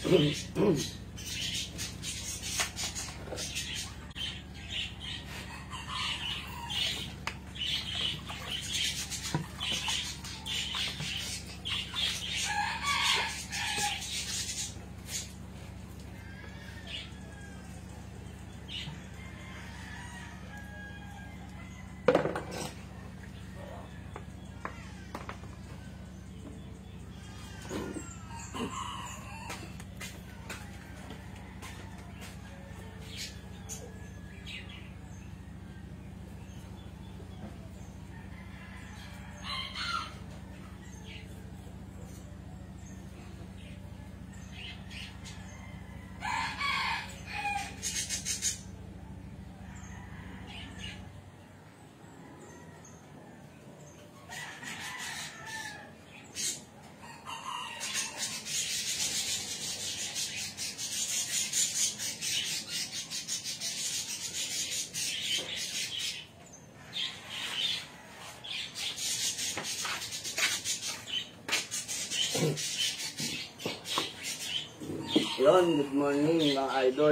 Yon, good morning mga idol.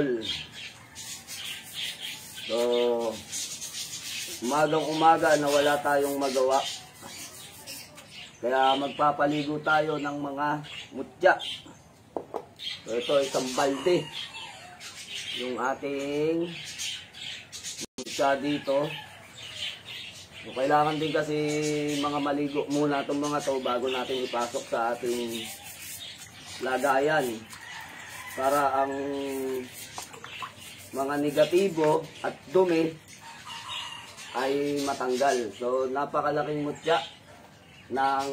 So, umagang-umaga na wala tayong magawa. Kaya magpapaligo tayo ng mga mutya. So, ito isang balde. Yung ating mutya dito. So, kailangan din kasi mga maligo muna itong mga to bago natin ipasok sa ating lagayan. Para ang mga negatibo at dumi ay matanggal. So, napakalaking mutya ng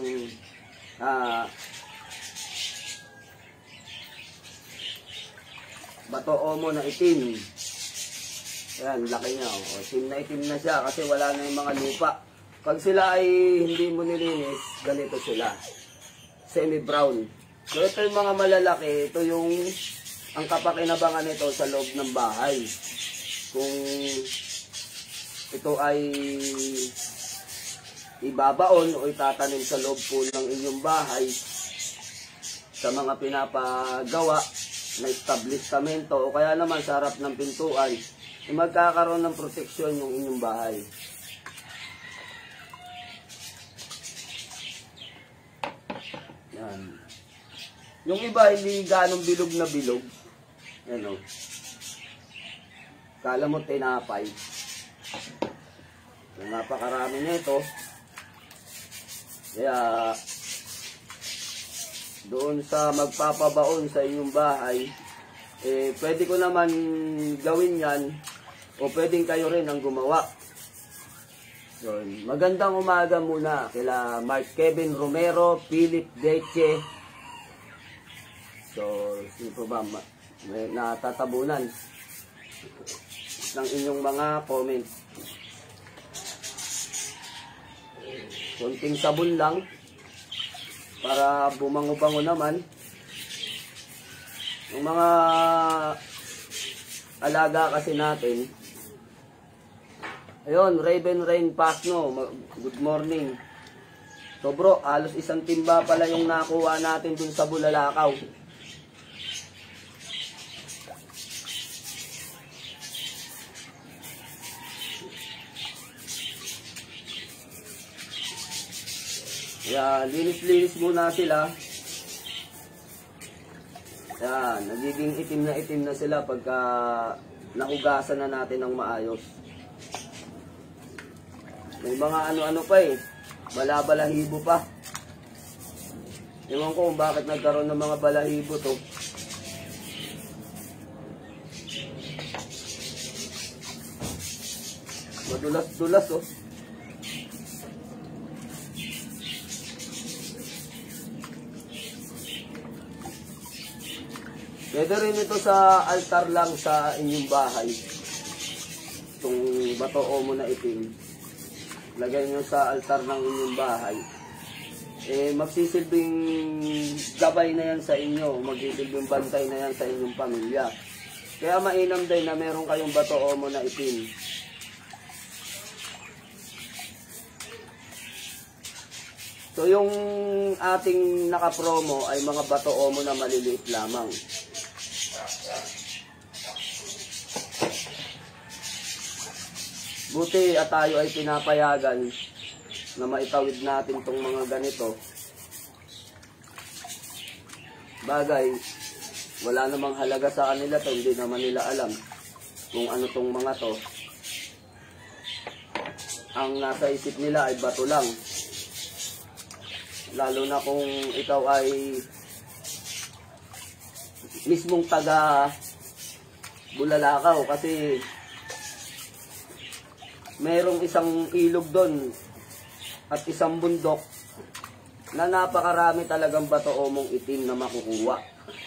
bato omo na itim. Ayan, laki niya. O, itim na siya kasi wala na yung mga lupa. Pag sila ay hindi mo nilinis, ganito sila. Semi-brown. So, ito yung mga malalaki. Ito yung ang kapakinabangan nito sa loob ng bahay. Kung ito ay ibabaon o itatanim sa loob po ng inyong bahay sa mga pinapagawa na establishmento o kaya naman sa harap ng pintuan, magkakaroon ng proteksyon yung inyong bahay. Yan. Yung iba hindi ganong bilog na bilog. Yan o. Kala mo tinapay. Yung napakarami nito. Kaya doon sa magpapabaon sa inyong bahay, pwede ko naman gawin yan o pwedeng kayo rin ang gumawa. So, magandang umaga muna kila Mark Kevin Romero, Philip Deche. So, sino po ba may natatabunan ng inyong mga comments? Konting sabon lang para bumango-bango naman. Yung mga alaga kasi natin. Ayun, Raven Rain Pasno, good morning. So bro, halos isang timba pala yung nakuha natin dun sa Bulalakaw. Yan, linis-linis muna sila. Yan, nagiging itim na sila pagka nahugasan na natin ng maayos. May mga ano-ano pa eh, bala-balahibo pa. Ewan ko kung bakit nagkaroon ng mga balahibo to. Madulas-dulas oh. Pwede rin ito sa altar lang sa inyong bahay. Itong bato omo na itim. Lagay nyo sa altar ng inyong bahay. Magsisilbing gabay na yan sa inyo. Magsisilbing bantay na yan sa inyong pamilya. Kaya mainam din na meron kayong bato omo na itim. So yung ating naka-promo ay mga bato omo na maliliit lamang. Buti at tayo ay pinapayagan na maitawid natin tong mga ganito. Bagay, wala namang halaga sa kanila to, hindi naman nila alam kung ano tong mga to. Ang nasa isip nila ay bato lang. Lalo na kung ikaw ay mismong taga Bulalakaw, kasi merong isang ilog doon at isang bundok na napakarami talagang bato omong itim na makukuha.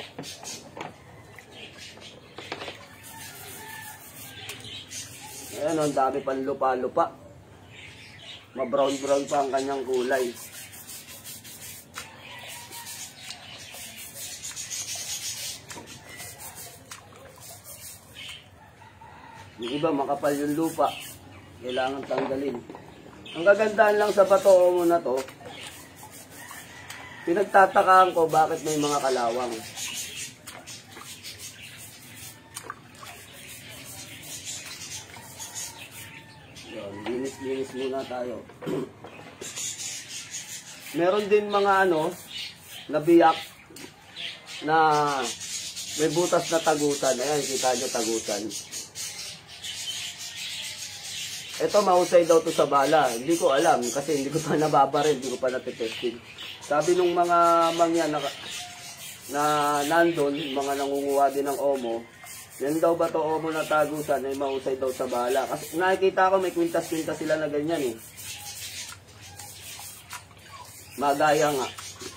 Ayan, ang dami pang lupa-lupa. Ma-brown-brown pa ang kanyang kulay. Yung iba makapal yung lupa, kailangan tanggalin. Ang kagandahan lang sa bato omo na to, pinagtatakaan ko bakit may mga kalawang. Yan, linis-linis muna tayo. Meron din mga nabiyak na may butas na tagusan. Ayan, kita nyo tagusan. Ito mahusay daw to sa bala. Hindi ko alam kasi hindi ko pa nababaril, hindi ko pa natitesting. Sabi nung mga mangyan na nandun, mga nangunguha din ng omo, yan daw ba to omo na tagusan ay mahusay daw sa bala. Kasi nakikita ko may kwintas-kwintas sila na ganyan eh. Magaya nga.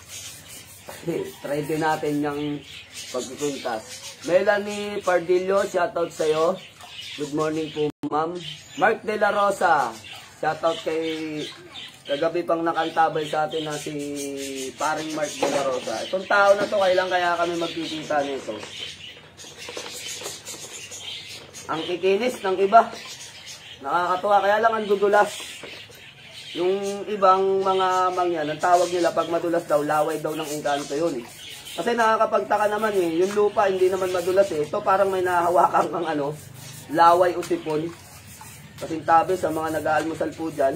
Try din natin yung pagkikwintas. Melanie Pardillo, shoutout sa'yo. Good morning po, ma'am. Mark De La Rosa, shoutout kay kagabi pang nakantabay sa atin na si paring Mark De La Rosa. Itong tao na to, kailan kaya kami magkikita nito? Ang kikinis ng iba. Nakakatuwa, kaya lang ang dudulas. Yung ibang mga mangyan, ang tawag nila pag madulas daw, laway daw ng engkanto yun eh. Kasi nakakapagtaka naman eh, yung lupa hindi naman madulas eh. Ito parang may nahawakan ng laway o sipon. Kasing tabi sa mga nag-aalmusal po dyan.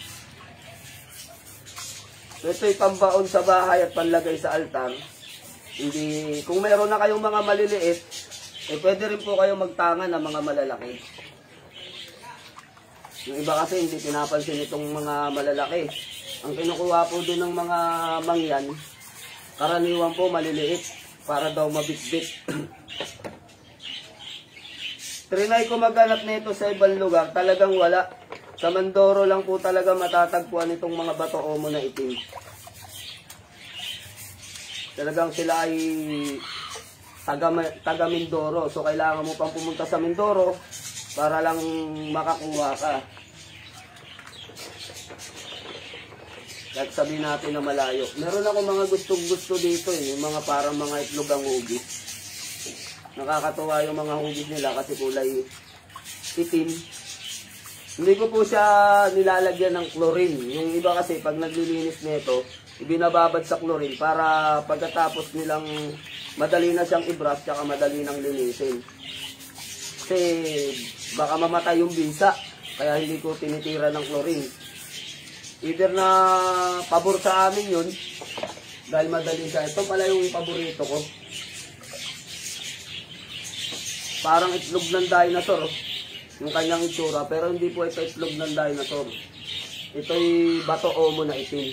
So ito'y pambaon sa bahay at panlagay sa altar. Hindi, kung mayroon na kayong mga maliliit, pwede rin po kayo magtangan ng mga malalaki. Yung iba kasi hindi pinapansin itong mga malalaki. Ang kinukuha po din ng mga mangyan, karaniwan po maliliit para daw mabitbit. Trinay ko maghanap nito sa ibang lugar, talagang wala. Sa Mindoro lang po talaga matatagpuan itong mga bato omo na itim. Talagang sila ay taga Mindoro. So kailangan mo pang pumunta sa Mindoro para lang makakuha ka. Kahit sabihin natin na malayo. Meron ako mga gustong-gusto dito eh. Yung mga parang mga itlog ang hugis. Nakakatuwa yung mga hugis nila kasi kulay itim. Hindi ko po siya nilalagyan ng chlorine. Yung iba kasi pag naglilinis nito, ibinababad sa chlorine para pagkatapos nilang madali na siyang i-brush tsaka madali nang linisin. Kasi baka mamatay yung bisa, kaya hindi ko tinitira ng chlorine. Either na pabor sa amin yun, dahil madali siya. Ito pala yung paborito ko. Parang itlog ng dinosaur, yung kanyang itsura, pero hindi po ito itlog ng dinosaur. Ito'y bato omo na itim.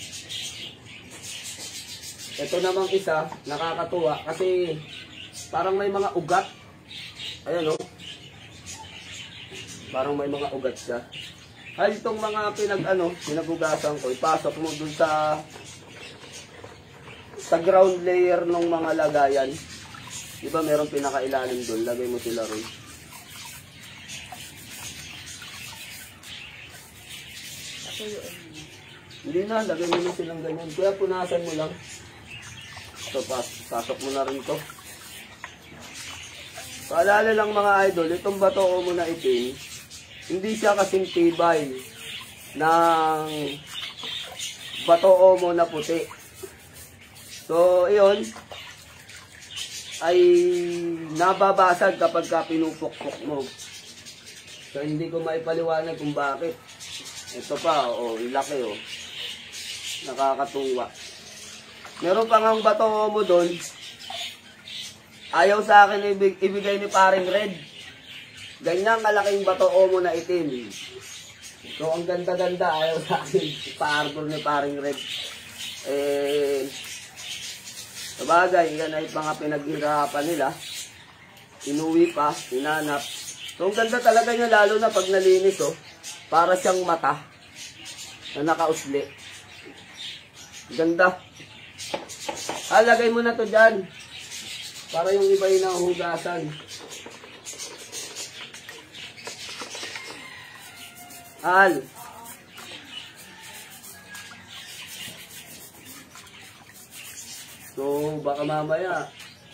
Ito namang isa, nakakatuwa, kasi parang may mga ugat. Ayan o. Parang may mga ugat siya. Ay, itong mga pinagugasan ko, ipasok mo dun sa ground layer ng mga lagayan. Diba meron pinakailalim doon, lagay mo sila ron. Hindi na, lagay mo lang silang ganyan. Kaya punasan mo lang. So, pasok mo na rin to. Paalala lang mga idol, itong bato omo na itim, hindi siya kasing tibay ng bato omo na puti. So, iyon ay nababasag kapag ka pinupukpok mo. So, hindi ko maipaliwanag kung bakit. Ito pa, laki nakakatuwa. Meron pa ngang bato omo doon. Ayaw sa akin ibigay ni paring Red. Ganyan kalaking bato omo na itim. So, ang ganda-ganda, ayaw sa akin ipa-arbor ni paring Red. Sabagay, yan ay mga pinaghirapan nila. Inuwi pa, inanap. So, ang ganda talaga niya, lalo na pag nalinis, para siyang mata na nakausli. Ganda. Lagay mo na to dyan. Para yung iba yung nahuhugasan. So, baka mamaya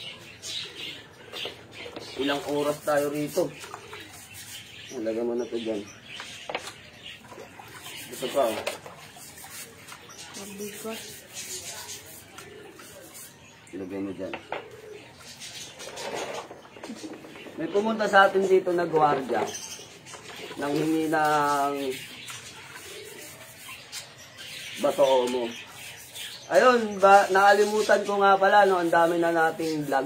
ilang oras tayo rito. Lagay mo na to dyan. Ito pa, Lagay mo dyan. May pumunta sa atin dito na gwardiya nang hingi ng bato omo. Ayun, nakalimutan ko nga pala, ang dami na nating vlog.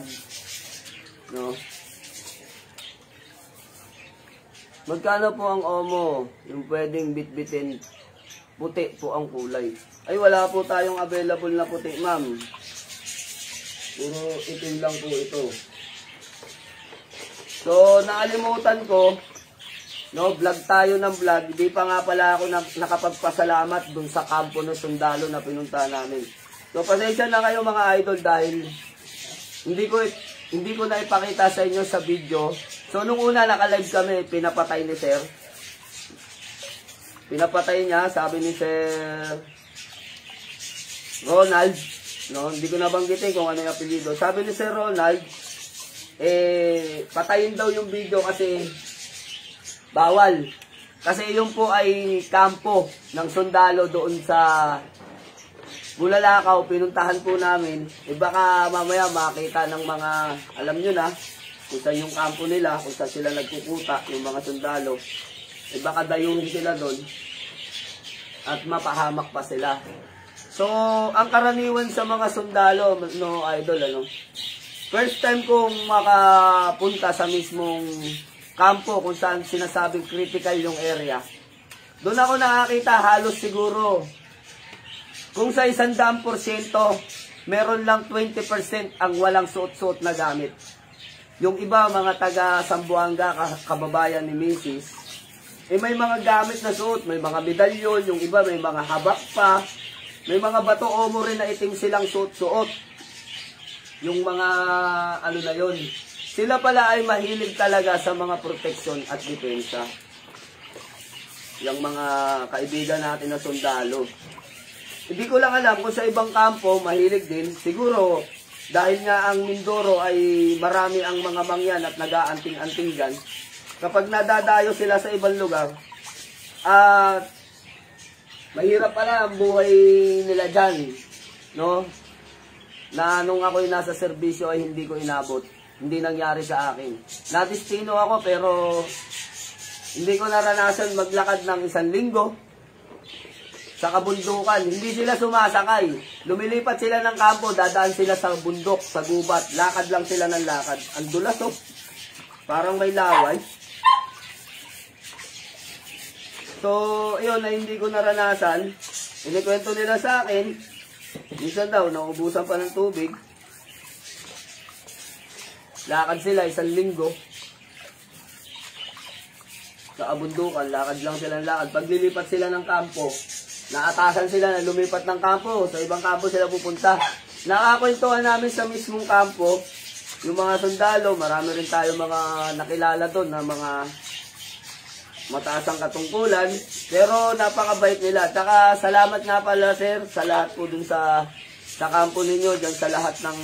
Magkano po ang omo? Yung pwedeng bitbitin, puti po ang kulay. Ay, wala po tayong available na puti, ma'am. Puro itim lang po ito. So, nakalimutan ko, vlog tayo ng vlog. Hindi pa nga pala ako nakapagpasalamat dun sa kampo ng sundalo na pinunta namin. So, pasensya na kayo mga idol dahil hindi ko na ipakita sa inyo sa video. So, nung una naka-live kami, pinapatay ni Sir. Pinapatay niya, sabi ni Sir Ronald. Hindi ko nabanggitin kung ano yung apelido. Sabi ni Sir Ronald, patayin daw yung video kasi bawal. Kasi yun po ay kampo ng sundalo doon sa Bulalakaw, pinuntahan po namin. Baka mamaya makita ng mga, alam nyo na, kung saan yung kampo nila, kung saan sila nagkukuta, yung mga sundalo. Baka dayuhin sila doon at mapahamak pa sila. So, ang karaniwan sa mga sundalo, idol, first time kong makapunta sa mismong kampo kung saan sinasabing critical yung area. Doon ako nakakita halos siguro kung sa 100%, meron lang 20% ang walang suot-suot na gamit. Yung iba, mga taga Sambuanga, kababayan ni Mrs., may mga gamit na suot, may mga medalyon, yung iba may mga habak pa, may mga bato omo rin na itim silang suot-suot. Yung mga, na yun. Sila pala ay mahilig talaga sa mga proteksyon at depensa. Yung mga kaibigan natin na sundalo. Hindi ko lang alam kung sa ibang kampo, mahilig din. Siguro, dahil nga ang Mindoro ay marami ang mga mangyan at nag-aanting-anting dyan, kapag nadadayo sila sa ibang lugar, mahirap pala ang buhay nila dyan. Na nung ako'y nasa serbisyo ay hindi ko inabot. Hindi nangyari sa akin. Nadistino ako pero hindi ko naranasan maglakad ng 1 linggo. Sa kabundukan, hindi sila sumasakay. Lumilipat sila ng kampo, dadaan sila sa bundok, sa gubat. Lakad lang sila ng lakad. Ang dulas, parang may laway. So, yun na hindi ko naranasan. Inikwento nila sa akin, minsan daw, naubusan pa ng tubig. Lakad sila 1 linggo. Sa kabundukan, lakad lang sila ng lakad. Pag lilipat sila ng kampo, naatasan sila na lumipat ng kampo. Sa ibang kampo sila pupunta. Nakakwentuhan namin sa mismong kampo. Yung mga sundalo, marami rin tayo mga nakilala doon na mga mataas ang katungkulan. Pero napakabait nila. Tsaka salamat nga pala sir sa lahat po dun sa kampo ninyo. Dyan sa lahat ng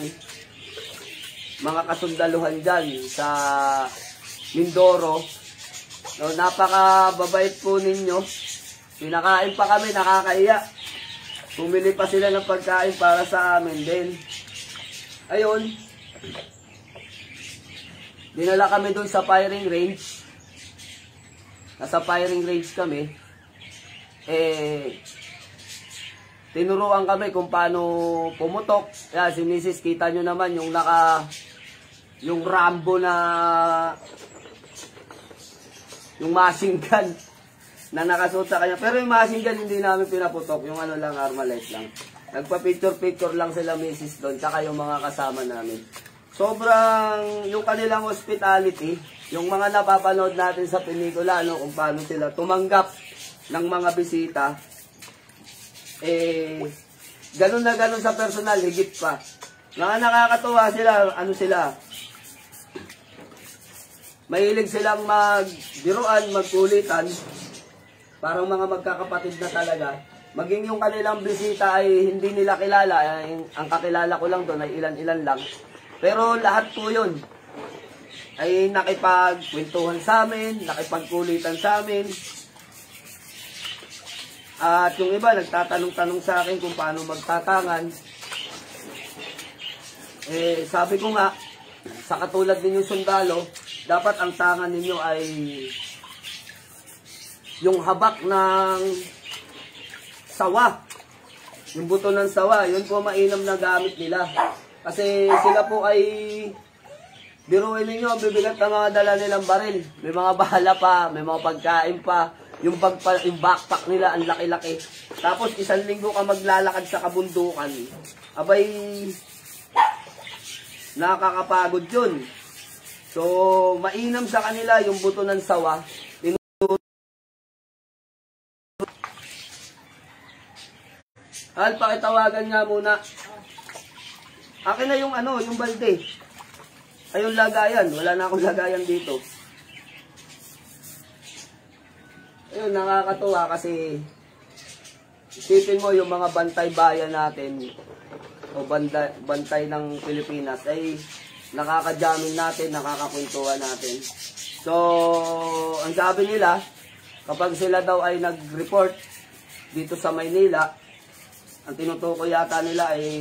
mga kasundaluhan dyan sa Mindoro. So, napakababait po ninyo. Pinakain pa kami, nakakaiya. Bumili pa sila ng pagkain para sa amin din. Ayun. Dinala kami doon sa firing range. Nasa firing range kami. Tinuruan kami kung paano pumutok. Yan, si Mrs. kita nyo naman yung yung Rambo na yung machine gun na nakasuot sa kanya. Pero yung machine gun hindi namin pinaputok. Yung ano lang, Armalite lang. Nagpa-picture-picture lang sila Mrs. doon. Tsaka yung mga kasama namin. Sobrang yung kanilang hospitality, yung mga napapanood natin sa pelikula, ano, kung paano sila tumanggap ng mga bisita, ganun na ganun sa personal, higit pa. Mga nakakatuwa sila, ano sila, mahilig silang magbiruan, magkulitan, parang mga magkakapatid na talaga. Maging yung kanilang bisita ay hindi nila kilala, ang kakilala ko lang doon ay ilan-ilan lang. Pero lahat po yun ay nakipagkwentuhan sa amin, nakipagkulitan sa amin. At yung iba nagtatanong-tanong sa akin kung paano magtatangan. Sabi ko nga, sa katulad ninyong sundalo, dapat ang tangan ninyo ay yung habak ng sawa. Yung buto ng sawa, yun po mainam na gamit nila. Kasi sila po ay, biruin ninyo, bibigat ang mga dala nilang baril. May mga bahala pa, may mga pagkain pa. Yung backpack nila, ang laki-laki. Tapos 1 linggo ka maglalakad sa kabundukan. Abay, nakakapagod yun. So, mainam sa kanila yung buto ng sawa. Pakitawagan nga muna. Akin na yung ano, yung balde. Ayun lagayan, wala na akong lagayan dito. Ayun, nakakatuwa kasi isipin mo yung mga bantay bayan natin o bantay ng Pilipinas ay nakakajamin natin, nakakakwentuhan natin. So, ang sabi nila, kapag sila daw ay nag-report dito sa Maynila, ang tinutukoy yata nila ay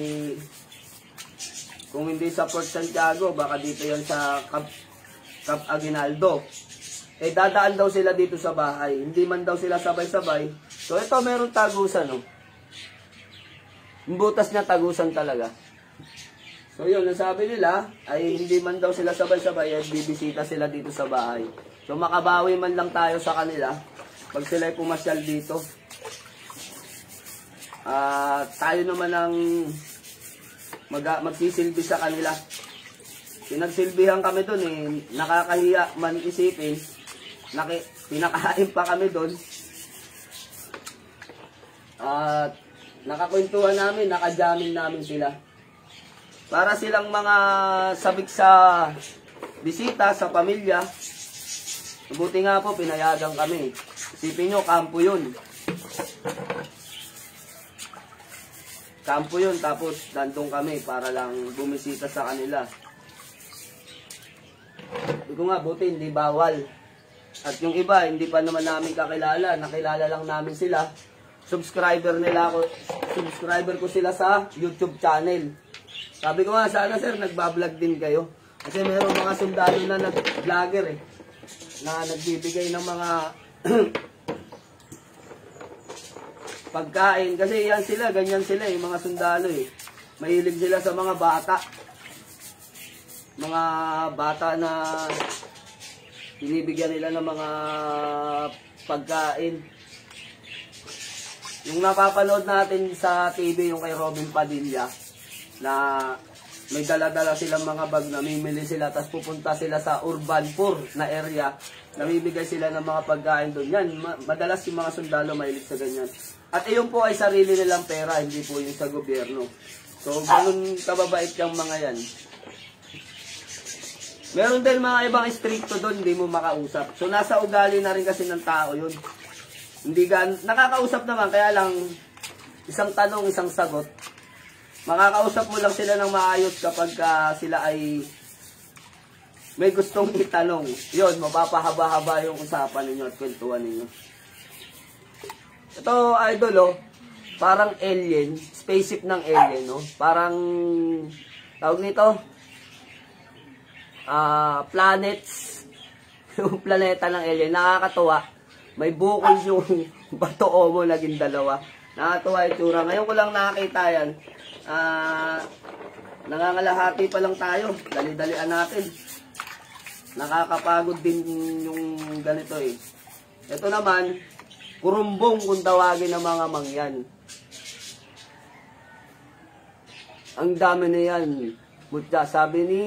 kung hindi sa Port Santiago, baka dito yan sa Cap Aguinaldo. Dadaan daw sila dito sa bahay. Hindi man daw sila sabay-sabay. So, ito meron tagusan, no? Yung butas niya tagusan talaga. So, yun, ang sabi nila, ay hindi man daw sila sabay-sabay, at bibisita sila dito sa bahay. So, makabawi man lang tayo sa kanila, pag sila ay pumasyal dito. Tayo naman ang magsisilbi sa kanila. Pinagsilbihan kami doon nakakahiya man isipin. Pinakain pa kami doon. At nakakwentuhan namin, nakajamin namin sila. Para silang mga sabik sa bisita, sa pamilya. Mabuti nga po, pinayagan kami. Isipin nyo, kampo yun. Kampo yun, tapos nandun kami para lang bumisita sa kanila. Hindi ko nga, buti hindi bawal. At yung iba, hindi pa naman namin kakilala. Nakilala lang namin sila. Subscriber ko sila sa YouTube channel. Sabi ko nga, sana sir, nagbablog din kayo. Kasi meron mga sundalo na nag-vlogger na nagbibigay ng mga pagkain. Kasi yan sila, ganyan sila yung mga sundalo Mahilig sila sa mga bata. Mga bata na binibigyan nila ng mga pagkain. Yung napapanood natin sa TV, yung kay Robin Padilla, na may dala-dala silang mga bag, namimili sila, tapos pupunta sila sa urban poor na area, namibigay sila ng mga pagkain doon. Yan, madalas yung mga sundalo mahilig sa ganyan. At iyon po ay sarili nilang pera, hindi po yung sa gobyerno. So, ganun kababait yung mga yan. Meron din mga ibang stricto doon, hindi mo makausap. So, nasa ugali na rin kasi ng tao yun. Hindi nakakausap naman, kaya lang isang tanong, isang sagot. Makakausap mo lang sila ng maayos kapag sila ay may gustong itanong. Yun, mapapahaba-haba yung usapan ninyo at kwentuhan ninyo. Ito, idol, parang alien, spaceship ng alien, no? Parang, tawag nito, planets, yung planeta ng alien. Nakakatuwa. May bukol yung bato mo, naging dalawa. Nakakatuwa yung tsura. Ngayon ko lang nakakita yan. Nangangalahati pa lang tayo. Dali-dalian natin. Nakakapagod din yung ganito eh. Ito naman, kurumbong kung tawagin ng mga mangyan. Ang dami na yan. Mutya, sabi ni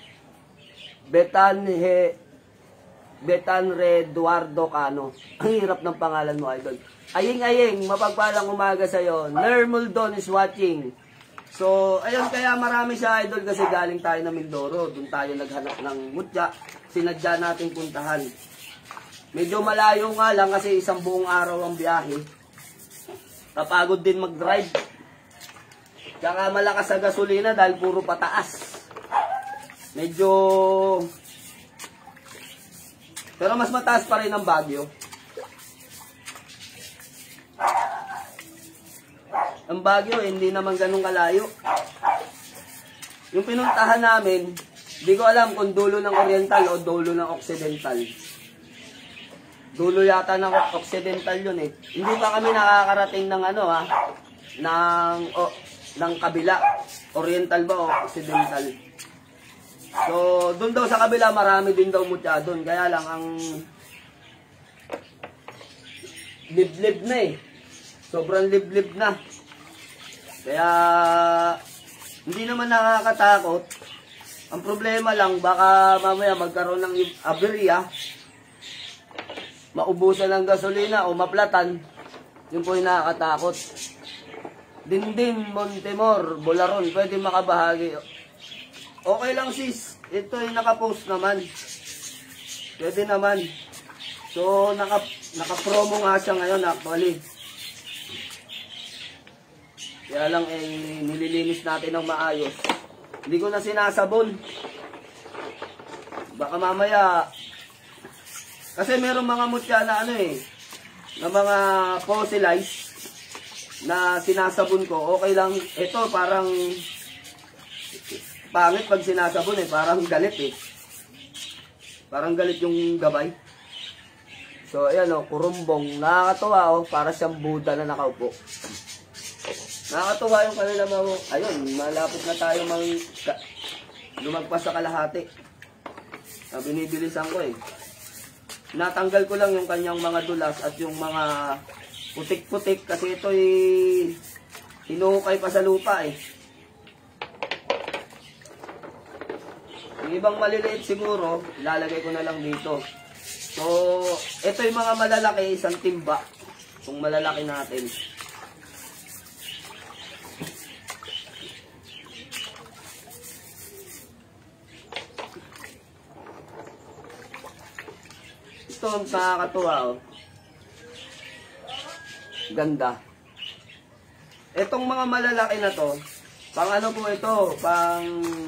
Betanre Eduardo Cano. Ang hirap ng pangalan mo, idol. Aying-aying, mapagpalang umaga sa'yo. Nermuldon is watching. So, ayun, kaya marami siya, idol, kasi galing tayo na Mindoro. Doon tayo naghanap ng mutya. Sinadya natin puntahan. Medyo malayo nga lang kasi isang buong araw ang biyahe. Kapagod din mag-drive. Tsaka malakas sa gasolina dahil puro pataas. Medyo... Pero mas mataas pa rin ang Baguio. Ang Baguio, hindi naman ganun kalayo. Yung pinuntahan namin, di ko alam kung dulo ng Oriental o dulo ng Occidental. Dulo yata ng Occidental yun eh. Hindi pa kami nakakarating ng ano ha, ng kabila. Oriental ba o Occidental? So, doon daw sa kabila, marami din daw mutya doon. Kaya lang, ang liblib na eh. Sobrang liblib na. Kaya, hindi naman nakakatakot. Ang problema lang, baka mamaya magkaroon ng aberya, maubusan ng gasolina o maplatan. Yun po yung nakakatakot. Dindin, Montemor, Bularon, pwede makabahagi. Okay lang sis, ito yung nakapost naman. Pwede naman. So, naka-promo nga siya ngayon actually. Kaya lang nililinis natin ng maayos. Hindi ko na sinasabon. Baka mamaya, kasi merong mga mutya na ano eh, na mga fossilized na sinasabon ko. Okay lang, ito parang pangit pag sinasabon eh, parang galit eh. Parang galit yung gabay. So ayan o, kurumbong. Nakakatuwa o, para siyang Buddha na nakaupo. Nakakatuwa yung kanila mga, ayun, malapit na tayo lumagpas sa kalahati. Binibilisan ko eh. Natanggal ko lang yung kanyang mga dulas at yung mga putik-putik kasi ito eh, hinukay pa sa lupa eh. Yung ibang maliliit siguro, ilalagay ko na lang dito. So, ito yung mga malalaki, isang timba. Kung malalaki natin. Ito ang nakakatuwa oh. Ganda. Itong mga malalaki na to, pang ano po ito, pang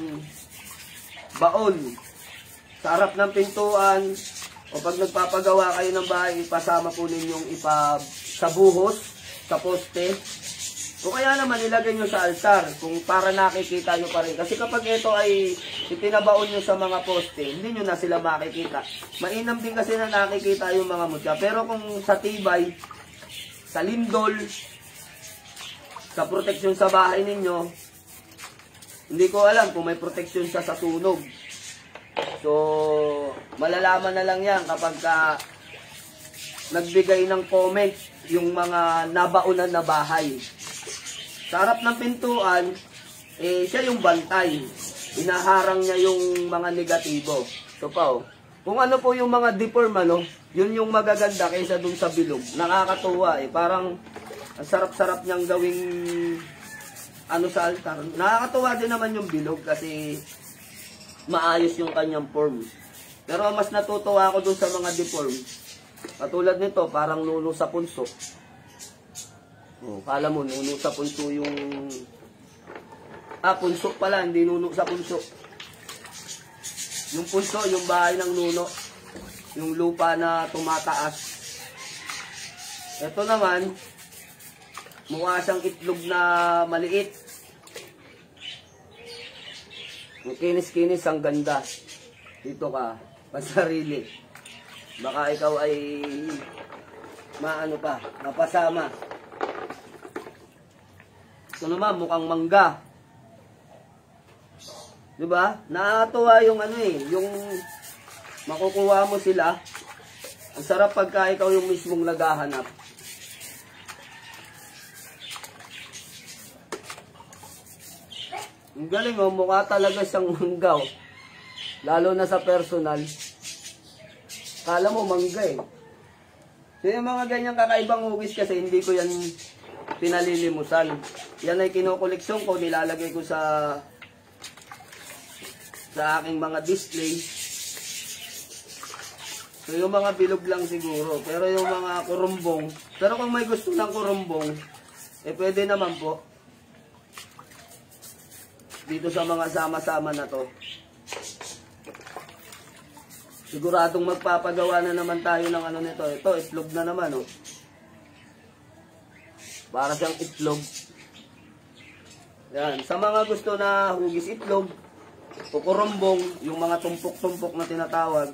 baon. Sa harap ng pintuan, o pag nagpapagawa kayo ng bahay, ipasama po ninyong sa buhos, sa poste. O kaya naman ilagay nyo sa altar, kung para nakikita nyo pa rin. Kasi kapag ito ay itinabaon nyo sa mga poste, hindi nyo na sila makikita. Mainam din kasi na nakikita yung mga mutya. Pero kung sa tibay, sa lindol, sa proteksyon sa bahay ninyo, hindi ko alam kung may proteksyon siya sa tunog. So, malalaman na lang yan kapag nagbigay ng comment yung mga nabaunan na bahay. Sa harap ng pintuan, siya yung bantay. Inaharang niya yung mga negatibo. So pa oh. Kung ano po yung mga deform ano, yun yung magaganda kaysa dun sa bilog. Nakakatuwa eh. Parang ang sarap-sarap niyang gawing ano sa altar. Nakakatuwa din naman yung bilog kasi maayos yung kanyang form. Pero mas natutuwa ako dun sa mga deform. Katulad nito, parang nuno sa punso. Oh, kala mo, nuno sa punso yung... punso pala, hindi nuno sa punso. Yung punso, yung bahay ng nuno. Yung lupa na tumataas. Ito naman, Mukha siyang itlog na maliit. Ang kinis-kinis, ang ganda. Dito ka, pasarili. Baka ikaw ay maano pa, mapasama. Ito naman, mukhang mangga. Diba? Nakakatuwa yung ano eh, yung makukuha mo sila. Ang sarap pagka ikaw yung mismong naghahanap. Ang galing oh, mukha talaga siyang mangga oh. Lalo na sa personal. Kala mo mangga eh. So yung mga ganyang kakaibang hugis kasi hindi ko yan pinalilimusan. Yan ay kinukoleksyon ko, nilalagay ko sa aking mga display. So yung mga bilog lang siguro. Pero yung mga kurumbong, pero kung may gusto ng kurumbong, eh pwede naman po. Dito sa mga sama-sama na to. Siguradong magpapagawa na naman tayo ng ano nito. Ito, itlog na naman, oh. Para siyang itlog. Yan. Sa mga gusto na hugis itlog, kukurumbong, yung mga tumpok-tumpok na tinatawag.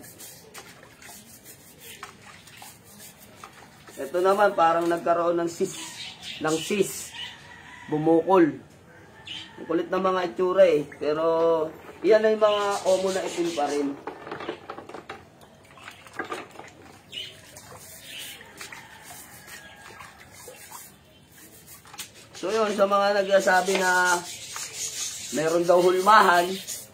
Ito naman, parang nagkaroon ng sis. Bumukol. Ang kulit na mga itsura eh. Pero, yan ay mga omo na itim pa rin. So yun, sa mga nagsasabi na meron daw hulmahan,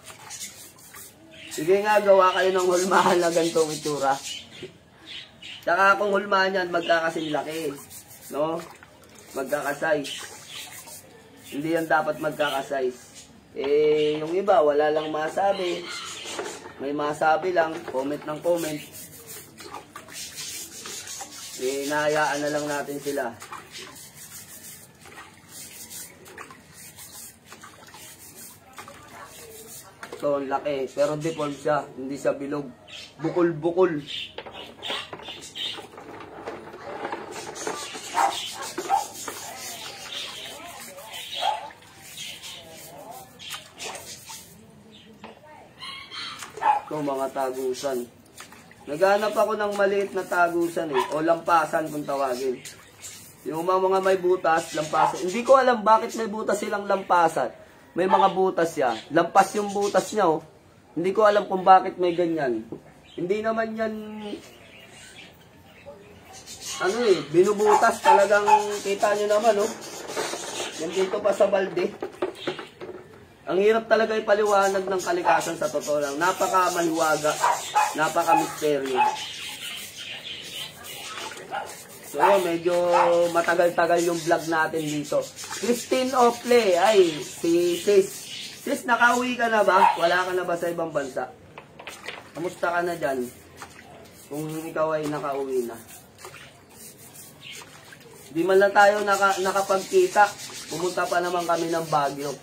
sige nga, gawa kayo ng hulmahan na ganitong itsura. Tsaka kung hulmahan yan, magkakasing laki. No? Magkakasize. Hindi yan dapat magkakasize. Eh, yung iba, wala lang masabi. May masabi lang, comment ng comment. Eh, nahayaan na lang natin sila. So, ang laki. Pero deform siya. Hindi siya bilog. Bukol-bukol. Ito, mga tagusan. Naghanap ako ng maliit na tagusan eh. O lampasan kung tawagin. Yung mga may butas, lampasan. Hindi ko alam bakit may butas silang lampasan. May mga butas siya. Lampas yung butas niya oh. Hindi ko alam kung bakit may ganyan. Hindi naman yan ano eh, binubutas talagang kita nyo naman oh. Yan dito pa sa balde. Ang hirap talaga ipaliwanag ng kalikasan sa totoo lang. Napaka-maliwaga, napaka-misteryo. So yun, medyo matagal-tagal yung vlog natin dito. Christine Ople, ay, si Sis. Sis, nakauwi ka na ba? Wala ka na ba sa ibang bansa? Kamusta ka na dyan? Kung ikaw ay nakauwi na. Di man lang tayo nakapagkita. Pumunta pa naman kami ng Baguio.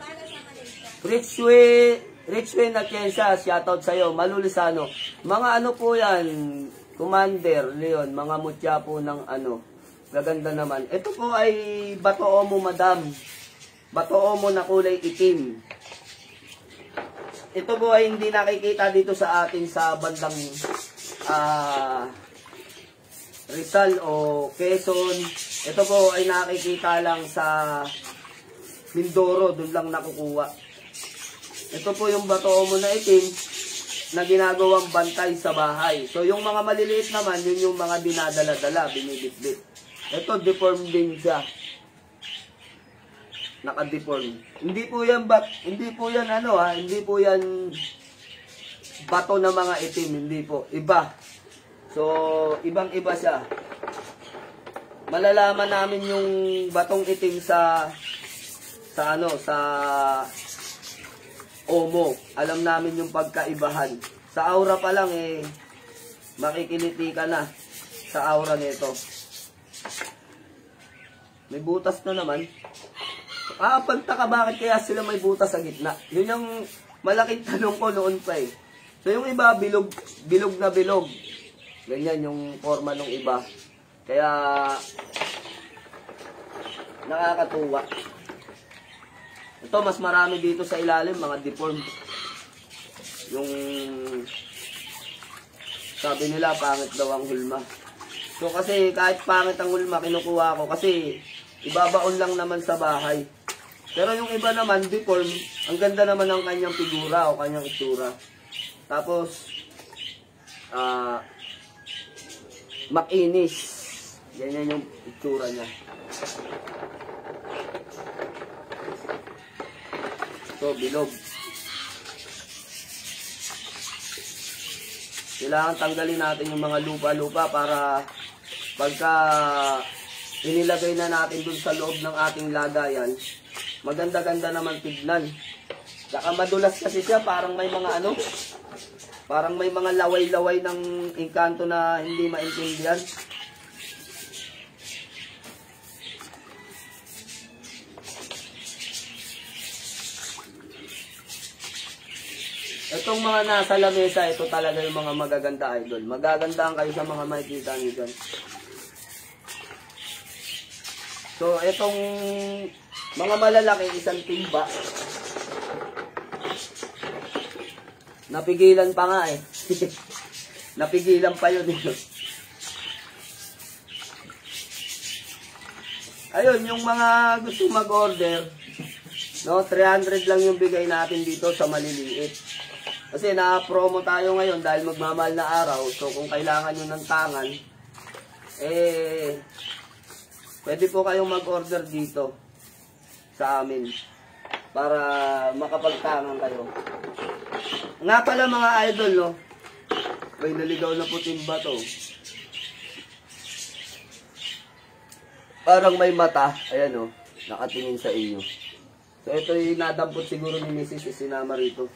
Richway na Kiensa, shoutout sa'yo. Malulisano. Mga ano po yan, Commander Leon, mga mutya po ng ano. Gaganda naman. Ito po ay Bato Omo, madam. Bato Omo na kulay itim. Ito po ay hindi nakikita dito sa atin sa bandang Rizal o Quezon. Ito po ay nakikita lang sa Mindoro, doon lang nakukuha. Ito po yung Bato Omo na itim na ginagawang bantay sa bahay. So yung mga maliliit naman, yun yung mga dinadala-dala, binibitbit. Ito deform din siya. Naka-deform. Hindi po yan ano ha, hindi po yan bato na mga itim, hindi po. Iba. So ibang-iba siya. Malalaman namin yung batong itim sa Omo. Alam namin yung pagkaibahan. Sa aura pa lang eh, makikiliti ka na sa aura nito. May butas na naman. Pagtaka bakit kaya sila may butas sa gitna. Yun yung malaking tanong ko noon pa eh. So yung iba, bilog na bilog. Ganyan yung forma ng iba. Kaya Nakakatuwa. Ito, mas marami dito sa ilalim, mga deformed. Yung sabi nila, pangit daw ang hulma. So kasi kahit pangit ang hulma, kinukuha ko kasi ibabaon lang naman sa bahay. Pero yung iba naman, deformed, ang ganda naman ng kanyang figura o kanyang itsura. Tapos, makinis. Ganyan yung itsura niya. So, bilog. Kailangan tanggalin natin yung mga lupa-lupa para pagka inilagay na natin dun sa loob ng ating lagayan, maganda-ganda naman tignan. Saka madulas kasi siya, parang may mga parang may mga laway-laway ng engkanto na hindi maintindihan. Itong mga nasa lamesa, ito talaga yung mga magaganda, idol. Magagandahan kayo sa mga makikita nyo dyan. So, itong mga malalaki, isang timba. Napigilan pa nga eh. Napigilan pa yun. Ayun, yung mga gusto mag-order, no, 300 lang yung bigay natin dito sa maliliit. Kasi na-promo tayo ngayon dahil magmamahal na araw. So kung kailangan nyo ng tangan, pwede po kayong mag-order dito sa amin para makapagtangan kayo. Nga pala mga idol, no? May naligaw na puting bato. Parang may mata. Ayan, no? Nakatingin sa inyo. So ito yung nadampot siguro ni Mrs. Sinama rito.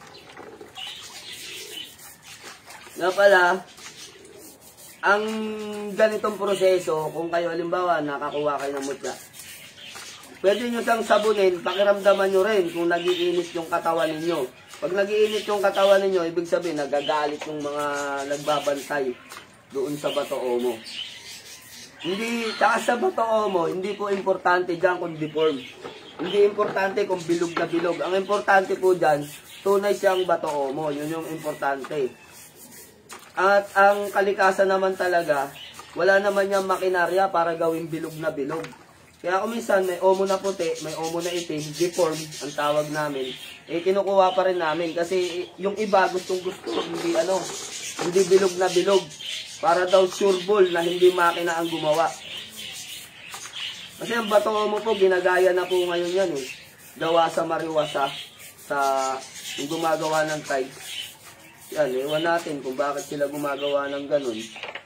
Nga pala, ang ganitong proseso, kung kayo halimbawa nakakuha kayo ng mutya, pwede nyo siyang sabunin, pakiramdaman nyo rin kung nagiinit yung katawan ninyo. Pag nagiinit yung katawan ninyo, ibig sabihin nagagalit yung mga nagbabantay doon sa Bato Omo. Tsaka sa Bato Omo, hindi po importante dyan kung deform. Hindi importante kung bilog na bilog. Ang importante po dyan, tunay siyang Bato Omo. Yun yung importante. At ang kalikasan naman talaga, wala naman niyang makinarya para gawing bilog na bilog. Kaya kung minsan may omo na puti, may omo na itim, deform ang tawag namin, kinukuha pa rin namin. Kasi yung iba gustong gusto, hindi bilog na bilog. Para daw sureball na hindi makina ang gumawa. Kasi ang Bato Omo po, ginagaya na po ngayon yan eh. Gawa sa mariwasa, sa yung gumagawa ng tiles. Yan, iwan natin kung bakit sila gumagawa ng ganun.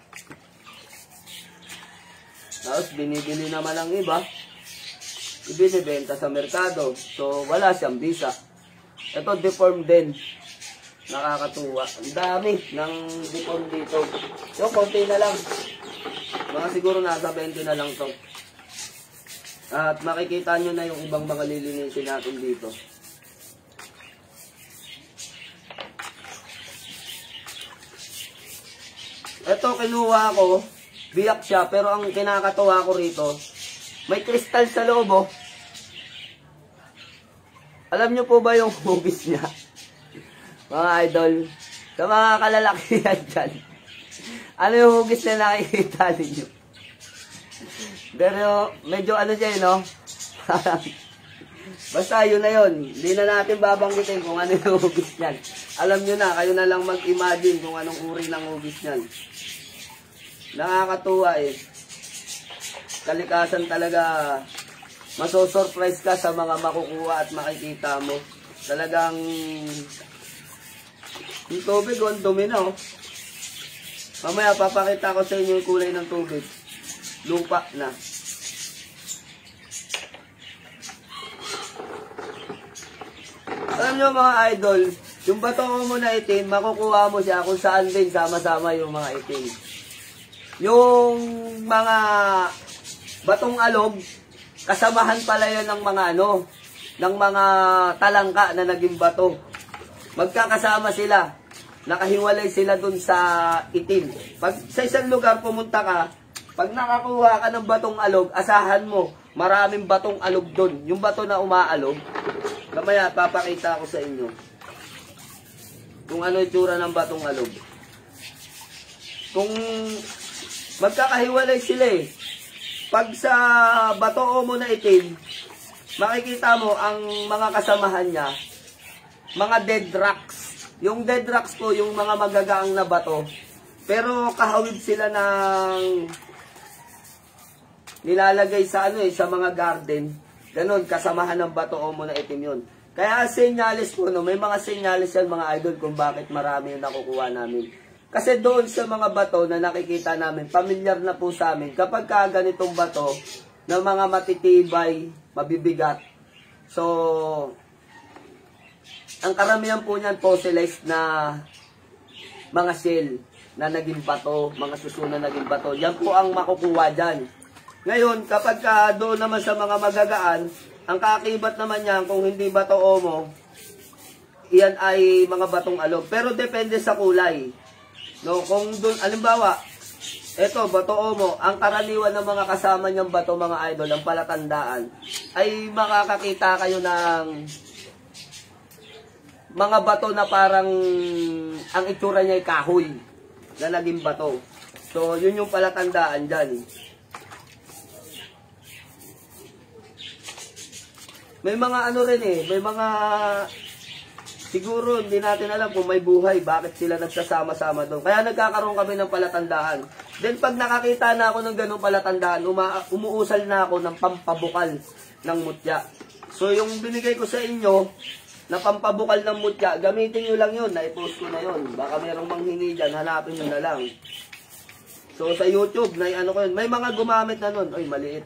Tapos, binibili naman ang iba. Ibinibenta sa merkado. So, wala siyang bisa. Ito, deform din. Nakakatuwa. Ang dami ng deform dito. So, konti na lang. Mga siguro nasa 20 na lang to. At makikita nyo na yung ibang mga lilinisin natin dito. Ito kinuha ko, biyak siya, pero ang kinakatuwa ko rito, may kristal sa loob, oh. Alam nyo po ba yung hugis niya? Mga idol, sa mga kalalakihan dyan, ano yung hugis na nakikita ninyo? Pero medyo siya, no? Basta yun na yun. Hindi na natin babanggitin kung ano yung hugis niyan. Alam nyo na, kayo na lang mag-imagine kung anong uri ng hugis niyan. Nakakatuwa eh. Kalikasan talaga, masosurprise ka sa mga makukuha at makikita mo. Talagang yung tubig, ang dumi na, oh. Mamaya papakita ko sa inyo yung kulay ng tubig. Lupa na. Alam nyo mga idol, yung Bato Omo na itim, makukuha mo siya kung saan din sama-sama yung mga itim. Yung mga batong alog, kasamahan pala yan ng mga ng mga talangka na naging bato. Magkakasama sila. Nakahiwalay sila dun sa itim. Pag sa isang lugar pumunta ka, pag nakakuha ka ng batong alog, asahan mo, maraming batong alog doon. Yung bato na umaalog, mamaya papakita ko sa inyo kung ano itsura ng batong alog. Kung magkakahiwalay sila eh. Pag sa bato omo na itim, makikita mo ang mga kasamahan niya, mga dead rocks. Yung dead rocks po, yung mga magagaang na bato. Pero kahawid sila ng nilalagay sa sa mga garden. Ganon, kasamahan ng bato omo na itim yun. Kaya senyales po, no, may mga senyales yan mga idol kung bakit marami yung nakukuha namin. Kasi doon sa mga bato na nakikita namin, familiar na po sa amin, kapag ganitong bato ng mga matitibay, mabibigat. So, ang karamihan po niyan fossilized na mga shell na naging bato, mga susunan na naging bato. Yan po ang makukuha dyan. Ngayon, kapag doon naman sa mga magagaan, ang kakibat naman yan kung hindi bato omo, iyan ay mga batong alog. Pero depende sa kulay. No, kung doon, alimbawa, eto, bato omo, ang karaniwan ng mga kasama niyang bato, mga idol, ang palatandaan, ay makakakita kayo ng mga bato na parang, ang itsura niya ay kahoy, na naging bato. So, yun yung palatandaan dyan. May mga ano rin may mga siguro hindi natin alam kung may buhay, bakit sila nagsasama-sama doon. Kaya nagkakaroon kami ng palatandaan. Then pag nakakita na ako ng ganung palatandaan, umuusal na ako ng pampabukal ng mutya. So yung binigay ko sa inyo na pampabukal ng mutya, gamitin nyo lang yun, na-post ko na yun. Baka mayroong manghingi dyan, hanapin nyo na lang. So sa YouTube, ano ko yun, may mga gumamit na nun. Ay, maliit.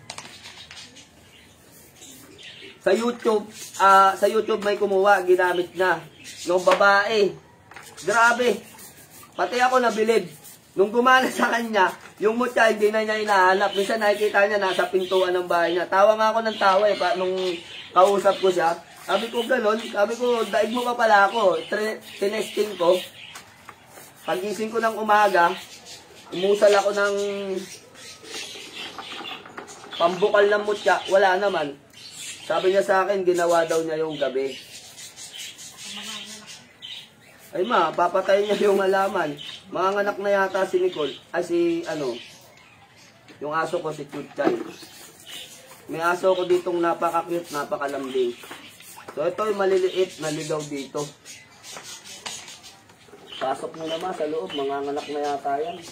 Sa YouTube may kumuha, ginamit na. Nung babae, grabe. Pati ako nabilib. Nung gumana sa kanya, yung mutya hindi na niya hinahanap. Minsan nakikita niya nasa pintuan ng bahay niya. Tawa nga ako ng tawa nung kausap ko siya. Sabi ko gano'n, sabi ko, daig mo pa pala ako. Tinesting ko. Pagising ko ng umaga, umusal ako ng pambukal ng mutya. Wala naman. Sabi niya sa akin, ginawa daw niya yung gabi. Ay ma, papatay niya yung halaman. Manganganak na yata si Nicole. Ay yung aso ko si Chuchay. May aso ko ditong napaka-cute, napakalambing. So ito yung maliliit, naligaw dito. Pasok mo naman sa loob, manganganak na yata yan.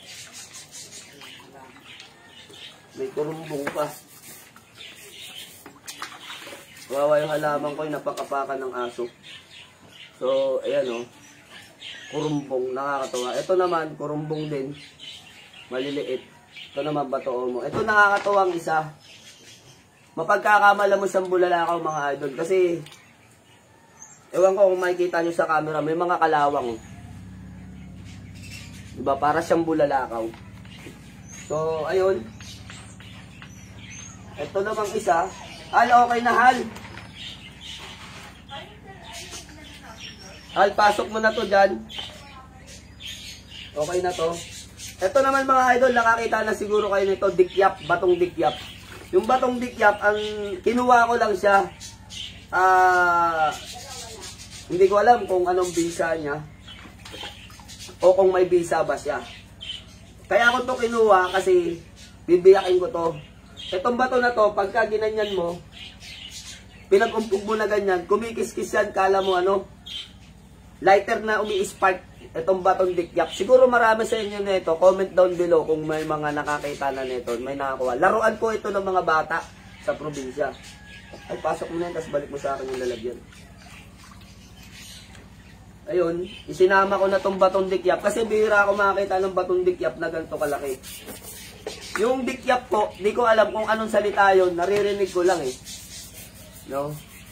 May kurumbong pa. Wawa yung halaman ko, yung napakapakan ng aso. So, ayan kurumbong, nakakatawa. Ito naman, kurumbong din. Maliliit. Ito naman, bato omo. Ito nakakatawang isa. Mapagkakamala mo siyang bulalakaw, mga idol. Kasi, ewan ko kung makikita nyo sa camera, may mga kalawang. Diba, para siyang bulalakaw. So, ayun. Ito namang isa. Hal, okay na Hal. Hal, pasok mo na to dyan. Okay na to. Ito naman mga idol, nakakita na siguro kayo nito, dikyap, batong dikyap. Yung batong dikyap, ang kinuha ko lang siya. Hindi ko alam kung anong bisa niya. O kung may bisa ba siya. Kaya ako to kinuha kasi bibiyakin ko to. Itong bato na to, pagka ginanyan mo, pinag-umpog mo na ganyan, kumikis-kis yan, kala mo lighter na umi-spark itong batong dikyap. Siguro marami sa inyo na ito, comment down below kung may mga nakakita na nito, may nakakuha. Laruan po ito ng mga bata sa probinsya. Ay, pasok mo na yan, tapos balik mo sa akin yung lalagyan. Ayun, isinama ko na itong batong dikyap, kasi bihira ako makakita ng batong dikyap na ganito kalaki. Yung dikyap po, di ko alam kung anong salita yun, naririnig ko lang No?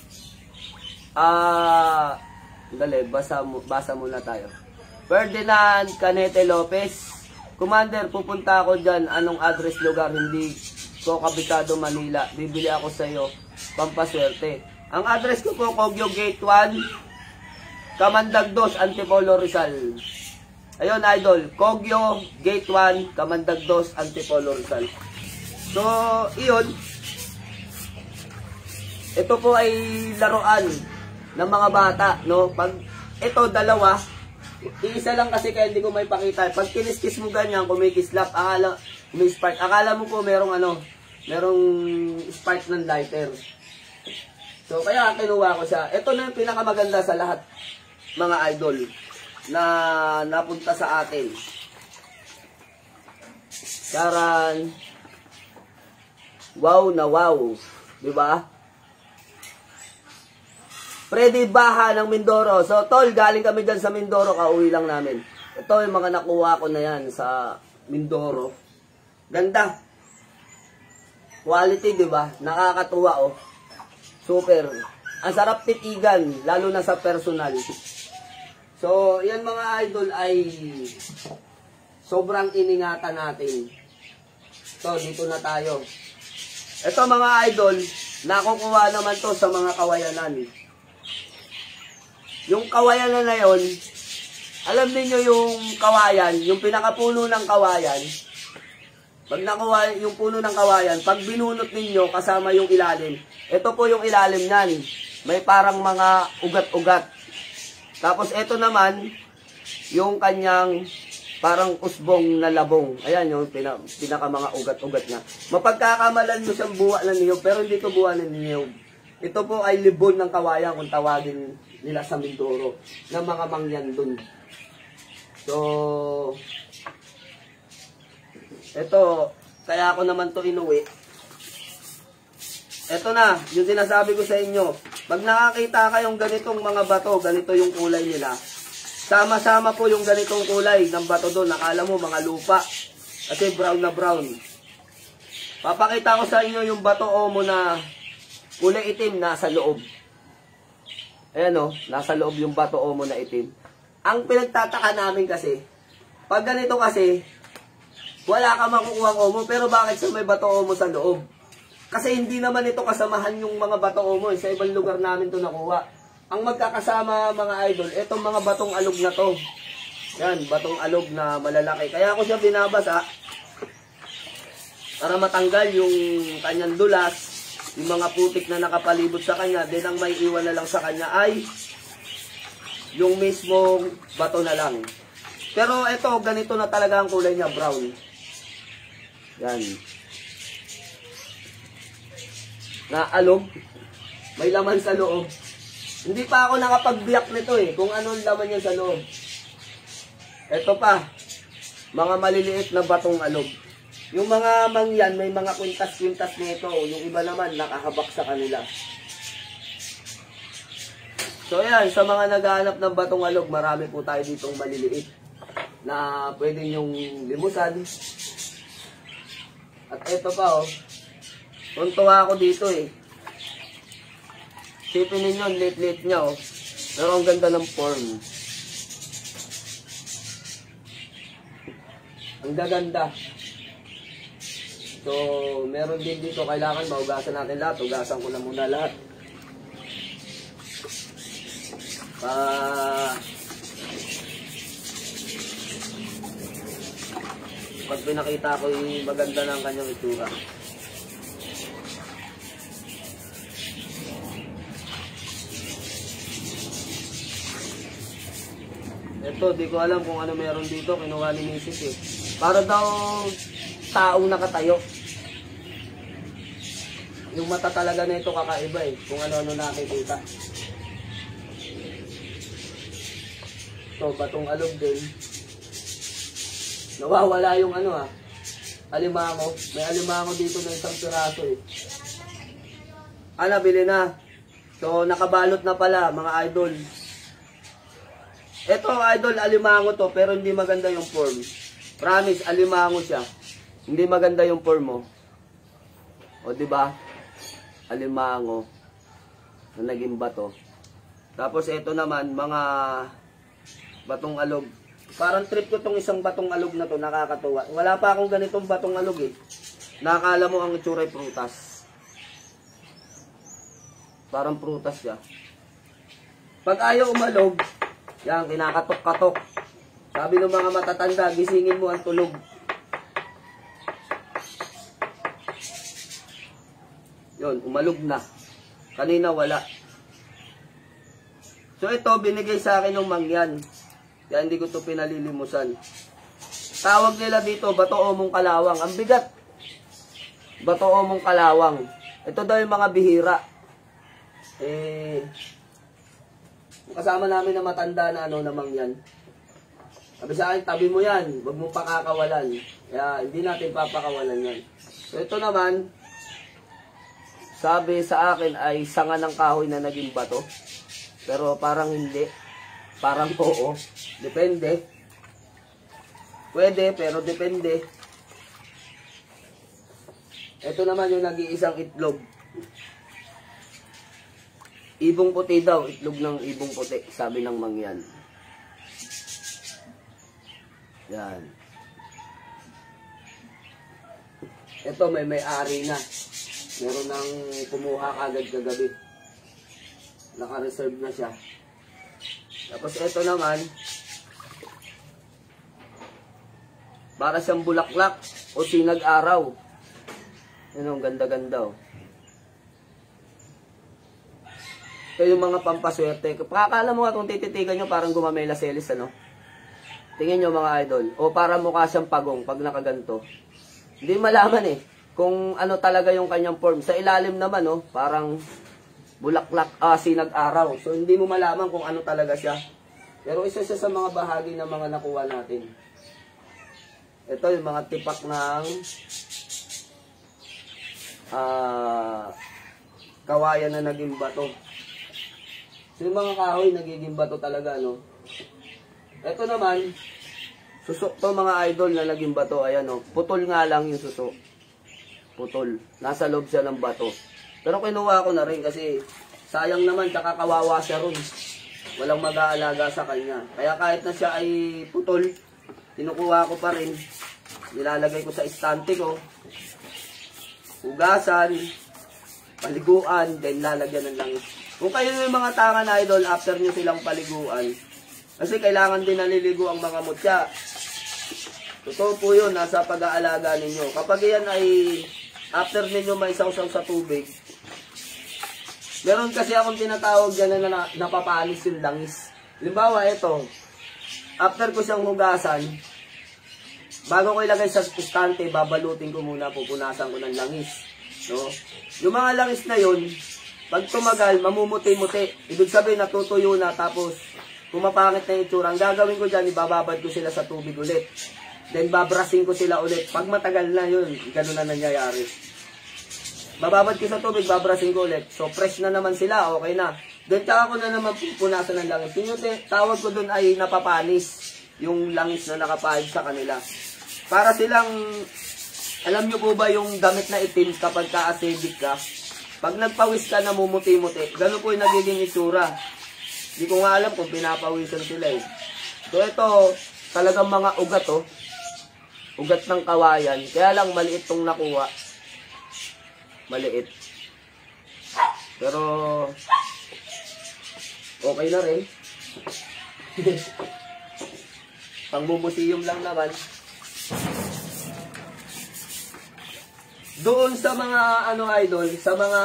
Dali, basa muna tayo. Ferdinand Canete Lopez. Commander, pupunta ako dyan. Anong address, lugar? Hindi ko kabisado, Manila. Bibili ako sa iyo. Pampaswerte. Ang address ko po, Kogyo Gate 1, Kamandag 2, Antipolo, Rizal. Ayun, idol. Kogyo Gate 1, Kamandag 2, Antipolo, Rizal. So, iyon. ito po ay laruan ng mga bata, no? Pag ito dalawa, iisa lang kasi kaya hindi ko may pakita. Pag kiniskis mo ganyan, kumikislap, may spark. Akala mo po merong spark ng lighter. So kaya kinuha ko siya. Ito na yung pinakamaganda sa lahat, mga idol, na napunta sa atin. Charan. Wow na wow. Diba? Freddy Baha ng Mindoro. So, tol, galing kami dyan sa Mindoro. Kauwi lang namin. Ito yung mga nakuha ko na yan sa Mindoro. Ganda. Quality, diba? Nakakatuwa, oh. Super. Ang sarap titigan, lalo na sa personal. So, yan mga idol ay sobrang iningatan natin. So, dito na tayo. Ito mga idol, nakukuha naman to sa mga kawayanan. Yung kawayanan na yon, alam niyo yung kawayan, yung pinakapuno ng kawayan, pag nakuha yung puno ng kawayan, pag binunot ninyo kasama yung ilalim, ito po yung ilalim niyan. May parang mga ugat-ugat. Tapos ito naman, yung kanyang parang usbong na labong. Ayan yung pinaka mga ugat-ugat niya. Mapagkakamalan mo siyang buwa ng niyog, pero hindi ito buwa ng niyog. Ito po ay libon ng kawayan kung tawagin nila sa Mindoro, ng mga mangyan dun. So, ito, kaya ako naman to inuwi. Ito na, yung sinasabi ko sa inyo. Pag nakakita kayong ganitong mga bato, ganito yung kulay nila. Sama-sama po yung ganitong kulay ng bato doon. Nakala mo mga lupa. Kasi brown na brown. Papakita ko sa inyo yung bato omo na kulay itim nasa loob. Ayan o, nasa loob yung bato omo na itim. Ang pinagtataka namin kasi, pag ganito kasi, wala ka makukuha omo, pero bakit sa may bato omo sa loob? Kasi hindi naman ito kasamahan yung mga bato omo. Sa ibang lugar namin ito nakuha. Ang magkakasama mga idol, itong mga batong alog na to. Yan, batong alog na malalaki. Kaya ako siya binabasa para matanggal yung kanyang dulas, yung mga putik na nakapalibot sa kanya. Then ang may iwan na lang sa kanya ay yung mismong bato na lang. Pero ito, ganito na talaga ang kulay niya, brown. Yan. Na alog, may laman sa loob. Hindi pa ako nakapag-biyak nito kung anong laman yan sa loob. Ito pa, mga maliliit na batong alog. Yung mga mangyan, may mga kwintas-kwintas nito. Yung iba naman, nakahabak sa kanila. So yan, sa mga naghahanap ng batong alog, marami po tayo ditong maliliit na pwede nyong limusan. At ito pa tuntua ako dito Sipin ninyo, late-late niya Pero ang ganda ng form. Ang gaganda. So, meron din dito, kailangan maugasan natin lahat. Ugasan ko na muna lahat. Pag pinakita ko maganda ng kanyang itsura. Ito, di ko alam kung ano meron dito. Kinuha ni Mrs. Para daw taong nakatayo. Yung mata talaga na ito kakaiba kung ano-ano nakikita. Ito, batong alog din. Nawawala yung alimango. May alimango dito na isang piraso nabili na. So, nakabalot na pala, mga idol. Ito, idol, alimango to, pero hindi maganda yung form. Promise, alimango siya. Hindi maganda yung form mo. O, diba? Alimango. Na naging bato. Tapos, ito naman, mga batong alog. Parang trip ko tong isang batong alog na to, nakakatuwa. Wala pa akong ganitong batong alog Nakakala mo ang itsuray prutas. Parang prutas siya. Pag ayaw umalog, yan, kinakatok-katok. Sabi ng mga matatanda, gisingin mo ang tulog. Yun, umalog na. Kanina wala. So ito, binigay sa akin ng mangyan. Kaya hindi ko ito pinalilimusan. Tawag nila dito, Bato Omong Kalawang. Ang bigat. Bato Omong Kalawang. Ito daw yung mga bihira. Kasama namin na matanda na na mangyan. Sabi sa akin, tabi mo yan. Huwag mo pakakawalan. Kaya hindi natin papakawalan yan. So ito naman, sabi sa akin ay sanga ng kahoy na naging bato. Pero parang hindi. Parang oo. Depende. Pwede, pero depende. Ito naman yung nag-iisang itlog. Ibong puti daw. Itlog ng ibong puti. Sabi ng mangyan. Yan. Ito may-ari na. Meron nang kumuha kagad kagabi. Naka-reserve na siya. Tapos ito naman, para siyang bulaklak o sinag-araw. Yun ang ganda-ganda oh. Ito yung mga pampaswerte. Pakakala mo nga kung tititigan nyo parang gumamela selis ano. Tingin nyo mga idol. O para mukha siyang pagong pag nakaganto. Hindi malaman eh kung ano talaga yung kanyang form. Sa ilalim naman oh, parang bulaklak, sinag-araw. So, hindi mo malaman kung ano talaga siya. Pero isa siya sa mga bahagi ng mga nakuha natin. Ito yung mga tipak ng kawayan na naging bato. So, yung mga kahoy nagiging bato talaga, no? Ito naman, susok to mga idol na naging bato. Ayan, no? Putol nga lang yung susok. Putol. Nasa loob siya ng bato. Pero kinuha ko na rin kasi sayang naman, tsaka kawawa siya ron. Walang mag-aalaga sa kanya. Kaya kahit na siya ay putol, kinukuha ko pa rin. Nilalagay ko sa istante ko. Hugasan, paliguan, then lalagyan ng langis. Kung kayo yung mga tanga na idol, after nyo silang paliguan, kasi kailangan din naliligo ang mga mutya. Totoo po yun, nasa pag-aalaga ninyo. Kapag yan ay after ninyo may sausaw sa tubig, meron kasi akong tinatawag dyan na napapanis yung langis. Halimbawa, ito, after ko siyang hugasan, bago ko ilagay sa istante, babalutin ko muna, pupunasan ko ng langis. No? Yung mga langis na yun, pag tumagal, mamumuti-muti. Ibig sabihin, natutuyo na, tapos pumapangit na yung itsura. Ang gagawin ko dyan, ibababad ko sila sa tubig ulit. Then, babrasing ko sila ulit. Pag matagal na yun, ganun na nangyayari. Bababad ko sa tubig, babrasing ko ulit. So, fresh na naman sila, okay na. Then, tsaka ko na naman pupunasan ng langis. Yung tawag ko dun ay napapanis. Yung langis na nakapahid sa kanila. Para silang, alam nyo po ba yung damit na itim kapag ka-acidic ka? Pag nagpawis ka, namumuti-muti. Ganun po yung nagiging itsura. Hindi ko nga alam kung pinapawisan sila eh. So, ito, talagang mga ugat oh. Ugat ng kawayan. Kaya lang maliit tong nakuha. Maliit. Pero okay na rin. Pangmumusiyum lang naman. Doon sa mga idol, sa mga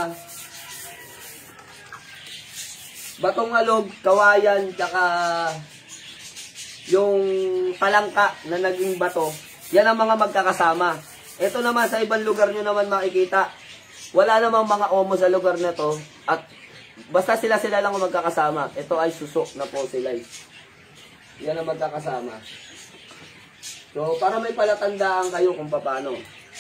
batong alog, kawayan, tsaka yung palangka na naging bato, yan ang mga magkakasama. Ito naman sa ibang lugar nyo naman makikita. Wala namang mga omo sa lugar na to. At basta sila lang ang magkakasama. Ito ay susok na fossilized. Yan ang magkakasama. So, para may palatandaan kayo kung paano.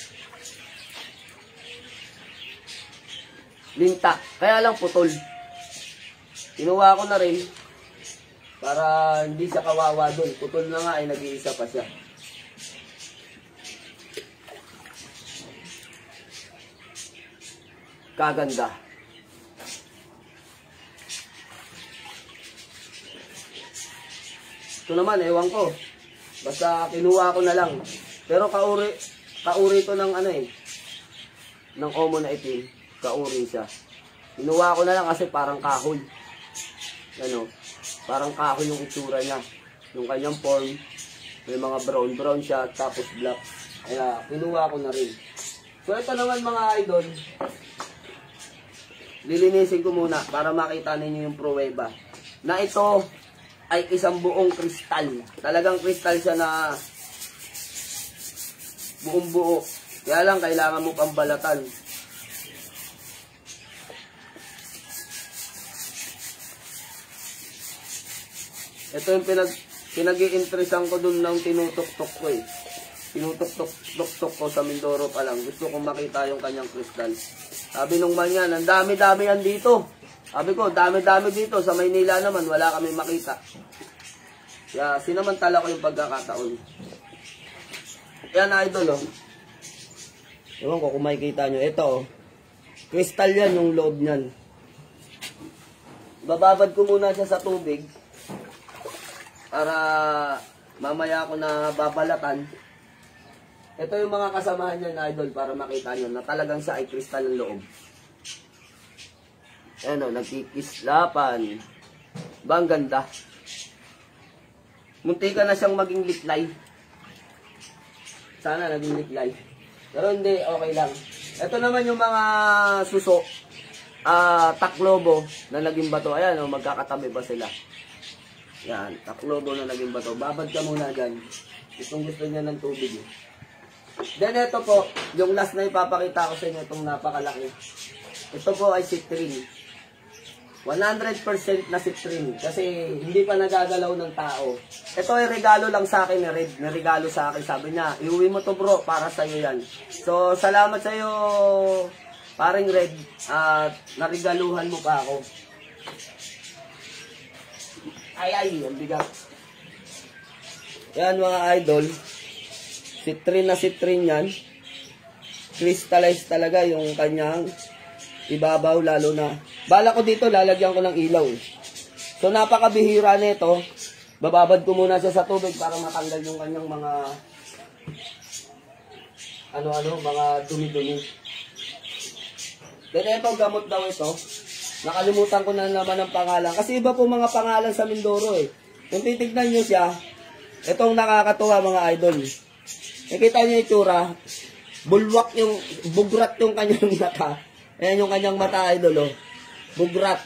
Linta. Kaya lang putol. Kinuha ko na rin. Para hindi siya kawawa doon. Putol na nga ay nag-iisa pa siya. Kaganda. Ito naman, ewan ko. Basta kinuha ko na lang. Pero kauri to ng ng omo na itim. Kauri siya. Kinuha ko na lang kasi parang kahoy. Parang kahoy yung itsura niya. Yung kanyang form, may mga brown siya, tapos black. Kaya kinuha ko na rin. So ito naman mga idol, lilinisin ko muna para makita ninyo yung pruweba na ito ay isang buong kristal. Talagang kristal siya na buong buo. Kaya lang kailangan mo pambalatan. Ito yung pinag-i-interesan ko dun ng tinutok-tok ko eh. Tinutok-tok ko sa Mindoro pa lang. Gusto kong makita yung kanyang kristal. Sabi nung man yan, ang dami-dami yan dito. Sabi ko, dami-dami dito. Sa Maynila naman, wala kami makita. Kaya sinamantala ko yung pagkakataon. Yan idol oh. Ewan ko kung makikita nyo. Ito oh. Kristal yan yung loob nyan. Bababad ko muna siya sa tubig. Para mamaya ako na babalatan. Ito yung mga kasamahan niya na idol para makita nyo na talagang siya ay kristal ng loob. Ayan o, nagkikislapan. Ba, ang ganda. Munti ka na siyang maging liklay. Sana naging liklay. Pero hindi, okay lang. Ito naman yung mga suso. Taklobo na naging bato. Ayan o, magkakatabi ba sila? Yan, taklobo na naging bato. Babad ka muna dyan. Gusto niya ng tubig eh. Then ito po, yung last na ipapakita ko sa inyo, itong napakalaki. Ito po ay citrine. 100% na citrine. Kasi hindi pa nagagalaw ng tao. Ito ay regalo lang sa akin ni Red. Regalo sa akin. Sabi niya, iuwi mo to bro, para sa iyo yan. So, salamat sa iyo, paring Red. At narigaluhan mo pa ako. Ay, ang bigat. Yan mga idol. Citrine na citrine yan. Crystallized talaga yung kanyang ibabaw, lalo na. Bala ko dito, lalagyan ko ng ilaw. So, napakabihira nito. Bababad ko muna siya sa tubig para matanggal yung kanyang mga mga dumi-dumi. Then, ito, gamot daw ito. Nakalimutan ko na naman ang pangalan. Kasi iba po mga pangalan sa Mindoro eh. Kung titignan nyo siya, itong nakakatuwa mga idol. Nakita niyo yung itsura, bulwak yung, bugrat yung kanyang mata. Ayan yung kanyang mata, idol, oh. Bugrat.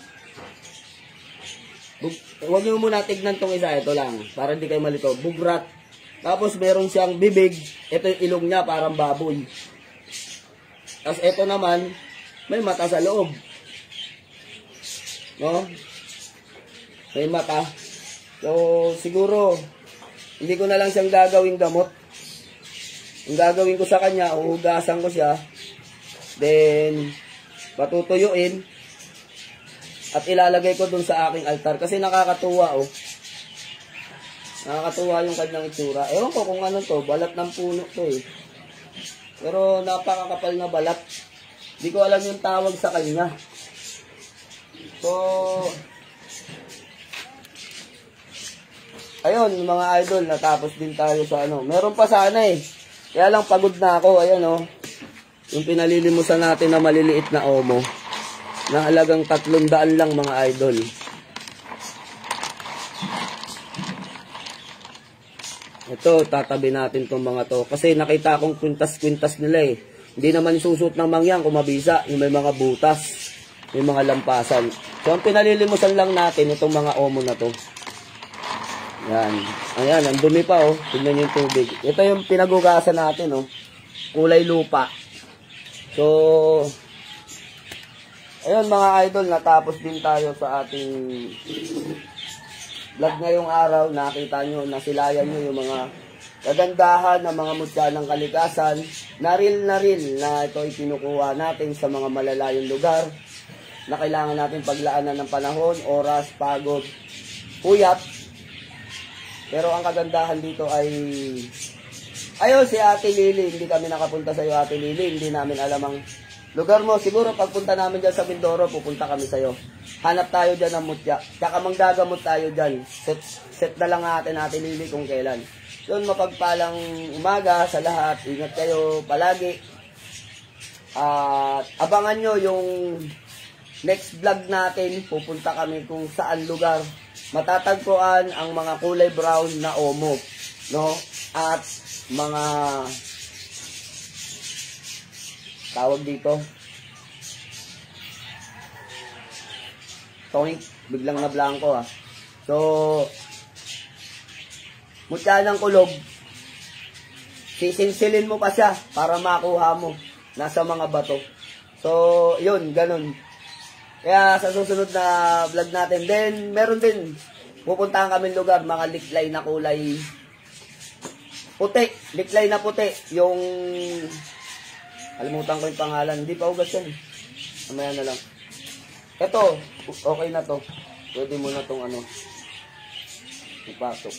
Huwag niyo muna tignan tong isa, ito lang, para hindi kayo malito. Bugrat. Tapos meron siyang bibig, ito yung ilong niya, parang baboy. Tapos ito naman, may mata sa loob. No? May mata. So, siguro, hindi ko na lang siyang gagawing gamot. Ang gagawin ko sa kanya, uhugasan ko siya, then patutuyuin at ilalagay ko dun sa aking altar kasi nakakatuwa oh. Nakakatuwa yung kanyang itsura. Ewan ko kung ano to, balat ng puno to eh. Pero napakakapal na balat. Hindi ko alam yung tawag sa kanya. So, ayun mga idol, natapos din tayo sa ano. Meron pa sana eh. Kaya lang pagod na ako, ayan o. Yung pinalilimusan natin na maliliit na omo. Na halagang 300 lang mga idol. Ito, tatabi natin tong mga to. Kasi nakita akong kwintas-kwintas nila eh. Hindi naman susut ng mangyan kung mabisa. Yung may mga butas. May mga lampasan. So, ang pinalilimusan lang natin itong mga omo na to. Yan. Ayan, ang dumi pa oh. Tingnan nyo yung tubig. Ito yung pinagugasan natin oh. Kulay lupa. So, ayun mga idol, natapos din tayo sa ating vlog ngayong araw. Nakita nyo, nasilayan nyo yung mga kagandahan ng mga mutya ng kalikasan. Naril na ito ipinukuha natin sa mga malalayong lugar na kailangan natin paglaanan ng panahon, oras, pagod, puyat. Pero ang kagandahan dito ay, ayun si Ate Lily, hindi kami nakapunta sa iyo Ate Lily, hindi namin alam ang lugar mo. Siguro pagpunta namin dyan sa Mindoro, pupunta kami sa iyo. Hanap tayo dyan ng mutya, tsaka manggagamot tayo dyan. Set na lang natin Ate Lily kung kailan. Yun, mapagpalang umaga sa lahat, ingat kayo palagi. At abangan nyo yung next vlog natin, pupunta kami kung saan lugar. Matatagpuan ang mga kulay brown na omo, no? At mga tawag dito, Toink, biglang na blanco ha. So, mutya ng kulog, sisinsilin mo pa siya para makuha mo. Nasa mga bato. So, yun, ganun. Kaya sa susunod na vlog natin, then meron din, pupuntahan kami lugar, mga liklay na kulay puti. Liklay na puti. Yung, kalimutan ko yung pangalan. Hindi pa ugas yan. Mamaya na lang. Ito, okay na to. Pwede mo na tong ano, ipasok.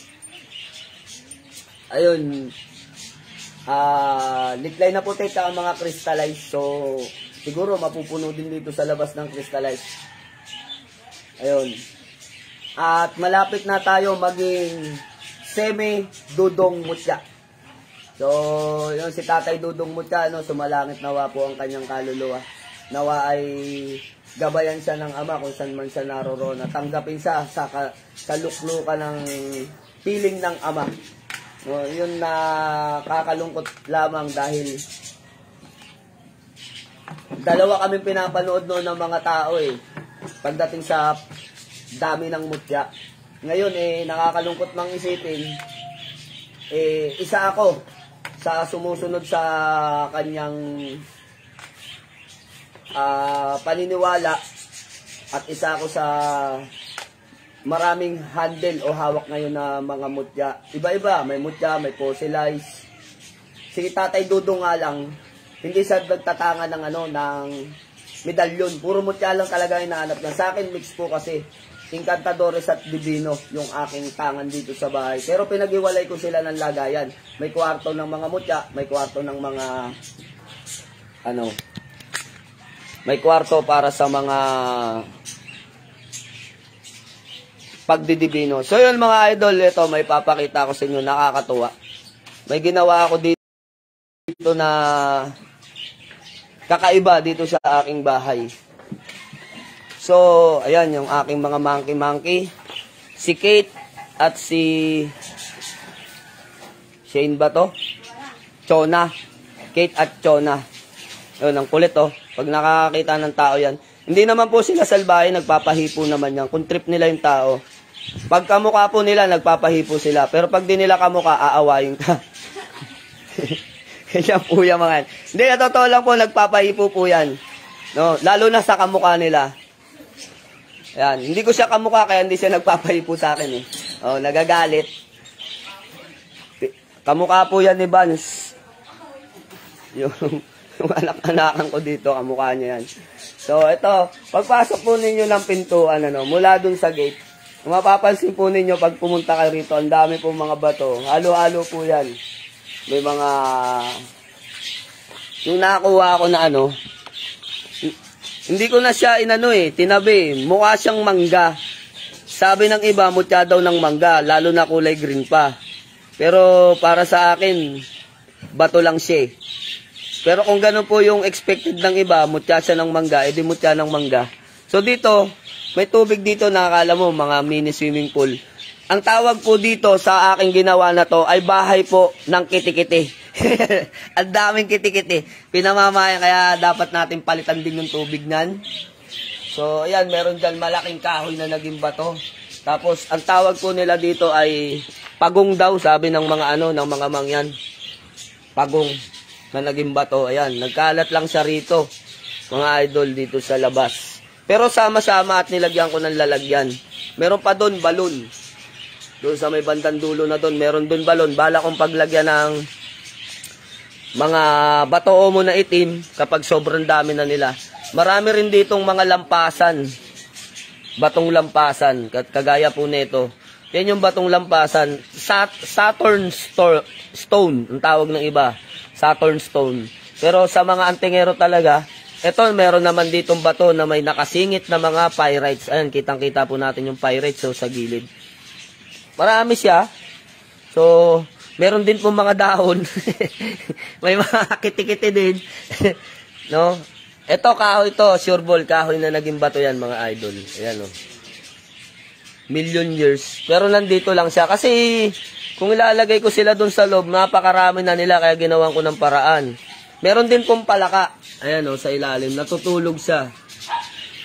Ayun. Liklay na puti at mga crystallized. So, siguro mapupuno din dito sa labas ng crystallized. Ayun. At malapit na tayo maging semi-dudong mutya. So, yun si Tatay Dudong Mutya, no, sumalangit nawa po ang kanyang kaluluwa. Nawa ay gabayan siya ng Ama kung saan man siya naroroon. Tanggapin siya sa luklukan ng piling ng Ama. No, yun na kakalungkot lamang dahil dalawa kaming pinapanood noon ng mga tao pagdating sa dami ng mutya. Ngayon nakakalungkot mang isipin, isa ako sa sumusunod sa kanyang paniniwala at isa ako sa maraming handle o hawak ngayon na mga mutya. Iba-iba, may mutya, may fossilized. Si Tatay Dudong nga lang, hindi siya nagtatanga ng ng medalyon. Puro mutya lang talaga yung nahanap na. Sa akin, mix po kasi. Encantadores at Divino yung aking tangan dito sa bahay. Pero pinag-iwalay ko sila ng lagayan. May kwarto ng mga mutya, may kwarto ng mga may kwarto para sa mga pagdidibino. So yun mga idol, ito may papakita ko sa inyo, nakakatuwa. May ginawa ako dito na kakaiba dito sa aking bahay. So, ayan yung aking mga monkey. Si Kate at si Shane ba to? Chona. Kate at Chona. Yun, ang kulit Pag nakakita ng tao yan. Hindi naman po sila salbahe, nagpapahipo naman yan. Kung trip nila yung tao. Pag kamukha po nila, nagpapahipo sila. Pero pag di nila kamukha, aawayin ka. Yan po yung mga yan. Hindi, totoo lang po, nagpapahipo po yan. No, lalo na sa kamukha nila. Yan, hindi ko siya kamukha kaya hindi siya nagpapahipo sa akin nagagalit. Kamukha po yan ni Vance. Yung anak-anakan ko dito, kamukha niya yan. So, ito, pagpasok po ninyo ng pintuan, mula dun sa gate, mapapansin po ninyo pag pumunta kayo rito, ang dami po mga bato. Halo-halo po yan. May mga, yung nakakuha ko na hindi ko na siya tinabi. Mukha siyang mangga. Sabi ng iba, mutya daw ng mangga, lalo na kulay green pa. Pero para sa akin, bato lang siya. Pero kung gano'n po yung expected ng iba, mutya siya ng mangga, edi mutya ng mangga. So dito, may tubig dito na akala mo, mga mini swimming pool. Ang tawag po dito sa aking ginawa na to ay bahay po ng kiti-kiti. Ang daming kiti-kiti. Pinamamayan, kaya dapat natin palitan din yung tubig nan. So, ayan, meron dyan malaking kahoy na naging bato. Tapos, ang tawag po nila dito ay pagong daw, sabi ng mga ng mga mangyan. Pagong na naging bato. Ayan, nagkalat lang siya rito, mga idol, dito sa labas. Pero sama-sama at nilagyan ko ng lalagyan. Meron pa doon, balon. Doon sa may bandang dulo na doon, meron doon balon. Bala kong paglagyan ng mga bato mo na itim kapag sobrang dami na nila. Marami rin ditong mga lampasan. Batong lampasan. Kagaya po nito. Yan yung batong lampasan. Saturn stone, ang tawag ng iba. Saturn stone. Pero sa mga antingero talaga, eto meron naman ditong bato na may nakasingit na mga pyrites. Ayan, kitang-kita po natin yung pyrites sa gilid. Marami siya. So, meron din po mga dahon. May mga kiti-kiti din. No? Ito, kahoy to. Sure ball, kahoy na naging bato yan, mga idol. Ayan, Million years. Pero nandito lang siya. Kasi, kung ilalagay ko sila dun sa loob, napakarami na nila, kaya ginawan ko ng paraan. Meron din pong palaka. Ayan, sa ilalim. Natutulog siya.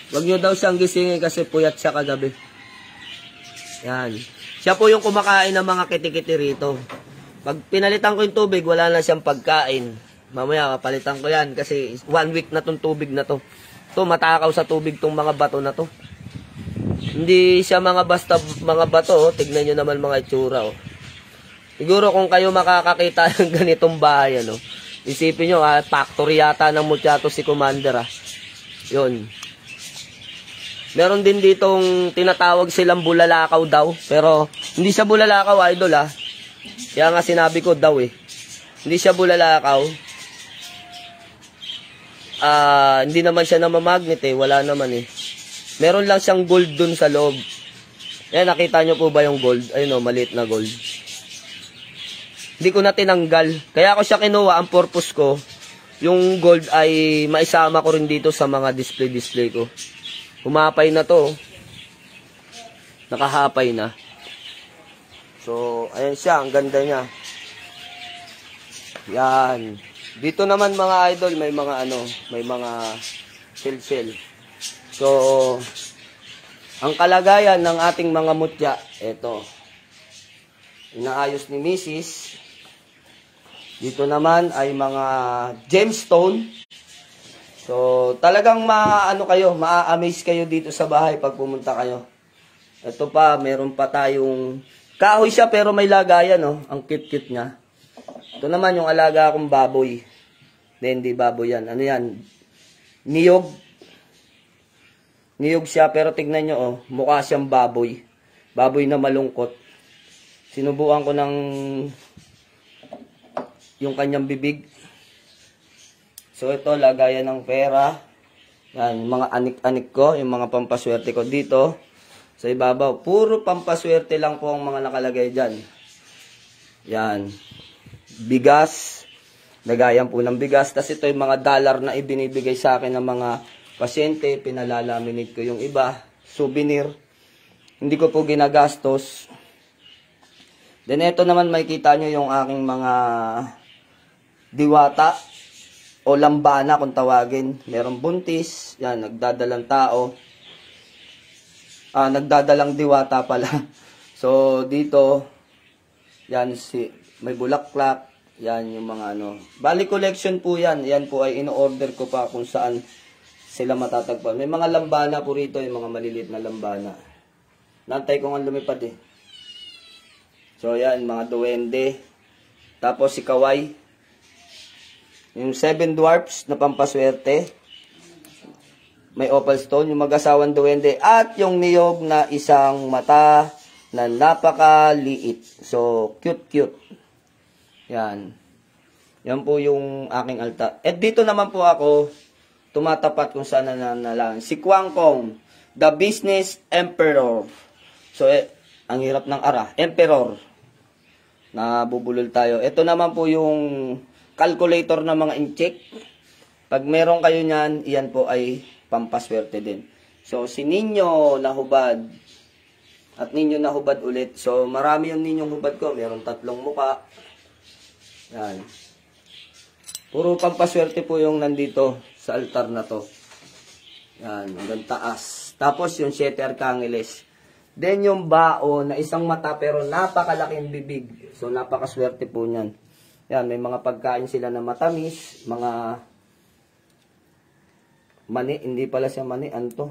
Wag nyo daw siyang gisingin kasi puyat siya kagabi. Yan. Siya po yung kumakain ng mga kitikiti rito. Pag pinalitan ko yung tubig, wala na siyang pagkain. Mamaya kapalitan ko yan kasi 1 week na tong tubig na to. To matakaw sa tubig tong mga bato na to. Hindi siya mga basta mga bato, oh. Tignan nyo naman mga itsura, oh. Siguro kung kayo makakakita ng ganitong bahay, ano, isipin nyo, factory yata ng mutyato si Commander, ah. Yun. Meron din ditong tinatawag silang bulalakaw daw, pero hindi siya bulalakaw, idol, ah. Kaya nga sinabi ko daw, eh. Hindi siya bulalakaw. Hindi naman siya namamagnet, eh. Wala naman, eh. Meron lang siyang gold dun sa loob. Ayan, nakita nyo po ba yung gold? Ayun o, maliit na gold. Hindi ko na tinanggal. Kaya ako siya kinuha. Ang purpose ko, yung gold ay maisama ko rin dito sa mga display ko. Humapay na to. Nakahapay na. So, ayan siya. Ang ganda niya. Yan. Dito naman mga idol, may mga may mga shell. So, ang kalagayan ng ating mga mutya, eto. Inaayos ni Mrs. Dito naman ay mga gemstone. So, talagang ma-amaze kayo dito sa bahay pag pumunta kayo. Ito pa, meron pa tayong kahoy siya pero may lagayan, oh. Ang cute-cute niya. Ito naman yung alaga akong baboy. Hindi baboy yan. Ano yan? Niyog. Niyog siya, pero tignan nyo, oh, mukha siyang baboy. Baboy na malungkot. Sinubukan ko ng yung kanyang bibig. So, ito, lagayan ng pera. Yan, yung mga anik-anik ko, yung mga pampaswerte ko dito. Sa ibabaw, puro pampaswerte lang po ang mga nakalagay dyan. Yan. Bigas. Lagayan po ng bigas. Tapos ito yung mga dollar na ibinibigay sa akin ng mga pasyente, pinalalaminate ko yung iba, souvenir. Hindi ko po ginagastos. Then ito naman makikita nyo yung aking mga diwata o lambana kung tawagin. Merong buntis, yan, nagdadalang tao. Nagdadalang diwata pala. So dito, yan, may bulaklak, yan yung mga Bali collection po yan. Yan po ay in-order ko pa kung saan sila matatagpuan. May mga lambana po rito, yung mga maliliit na lambana. Nantay ko nga lumipad, eh. So, yan, mga duwende. Tapos si Kaway. Yung 7 dwarfs na pampaswerte. May opal stone, yung mag-asawang duwende. At yung niyog na isang mata na napakaliit. So, cute. Yan. Yan po yung aking altar. At dito naman po ako tumatapat kung saan nananalang. Si Kwang Kong, the business emperor. So, ang hirap ng emperor. Nabubulol tayo. Ito naman po yung calculator ng mga incheck. Pag meron kayo niyan, iyan po ay pampaswerte din. So, si Ninyo nahubad. At Ninyo nahubad ulit. So, marami yung Ninyong hubad ko. Meron 3 muka. Yan. Puro pampaswerte po yung nandito sa altar na to. Yan, hanggang taas. Tapos yung 7 arkangeles. Then yung bao na isang mata pero napakalaking bibig. So napakaswerte po niyan. Yan, may mga pagkain sila na matamis, mga mani, hindi pala siya mani, anto.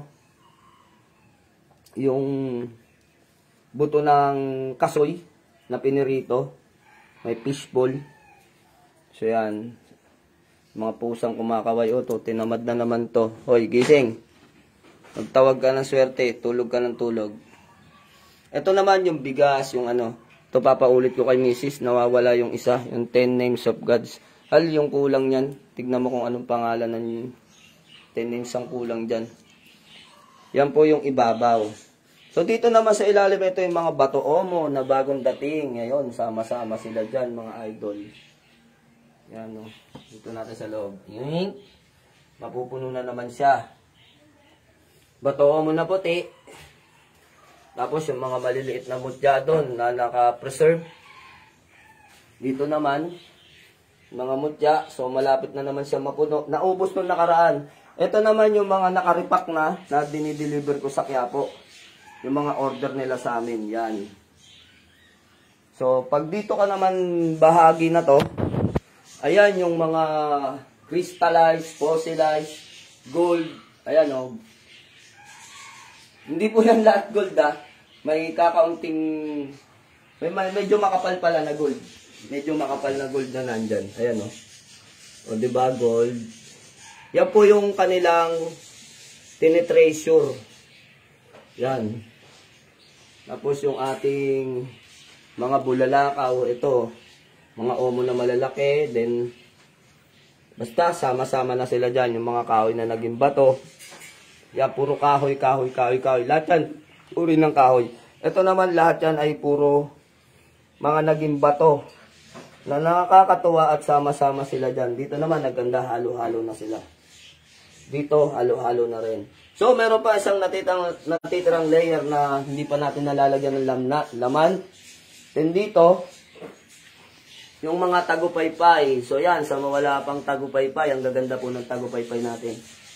Yung buto ng kasoy na pinirito. May fishball. So yan. Mga pusang kumakaway. O, to, tinamad na naman to. Hoy, gising. Magtawag ka ng swerte. Tulog ka ng tulog. Ito naman yung bigas, yung Ito papaulit ko kay Mrs. Nawawala yung isa. Yung 10 names of gods. Hal, yung kulang yan. Tignan mo kung anong pangalan ng 10 names ang kulang dyan. Yan po yung ibabaw. So, dito naman sa ilalim, ito yung mga bato omo na bagong dating. Ngayon, sama-sama sila dyan, mga idol. Yan, no. Dito natin sa loob. Yung mapupuno na naman siya. Bato mo na puti. Tapos yung mga maliliit na mutya doon na naka-preserve. Dito naman, mga mutya. So malapit na naman siya mapuno. Naubos nung nakaraan. Ito naman yung mga nakaripak na dinideliver ko sa Quiapo. Yung mga order nila sa amin. Yan. So, pag dito ka naman bahagi na to, ayan yung mga crystallized, fossilized, gold. Ayan o. Hindi po yan lahat gold May kakaunting, medyo makapal pala na gold. Medyo makapal na gold na nandyan. Ayan o. O diba gold? Yan po yung kanilang tinitreasure. Yan. Tapos yung ating mga bulalakaw, ito. Mga omo na malalaki. Then, basta sama-sama na sila dyan. Yung mga kahoy na naging bato. Yan, puro kahoy. Lahat yan, uri ng kahoy. Ito naman lahat yan ay puro mga naging bato. Na nakakatuwa at sama-sama sila dyan. Dito naman, naganda, halo-halo na sila. Dito, halo-halo na rin. So, meron pa isang natitirang layer na hindi pa natin nalalagyan ng laman. Then dito, yung mga tagupaypay. So, yan, sa mawala pang tagupaypay, ang gaganda po ng tagupaypay natin.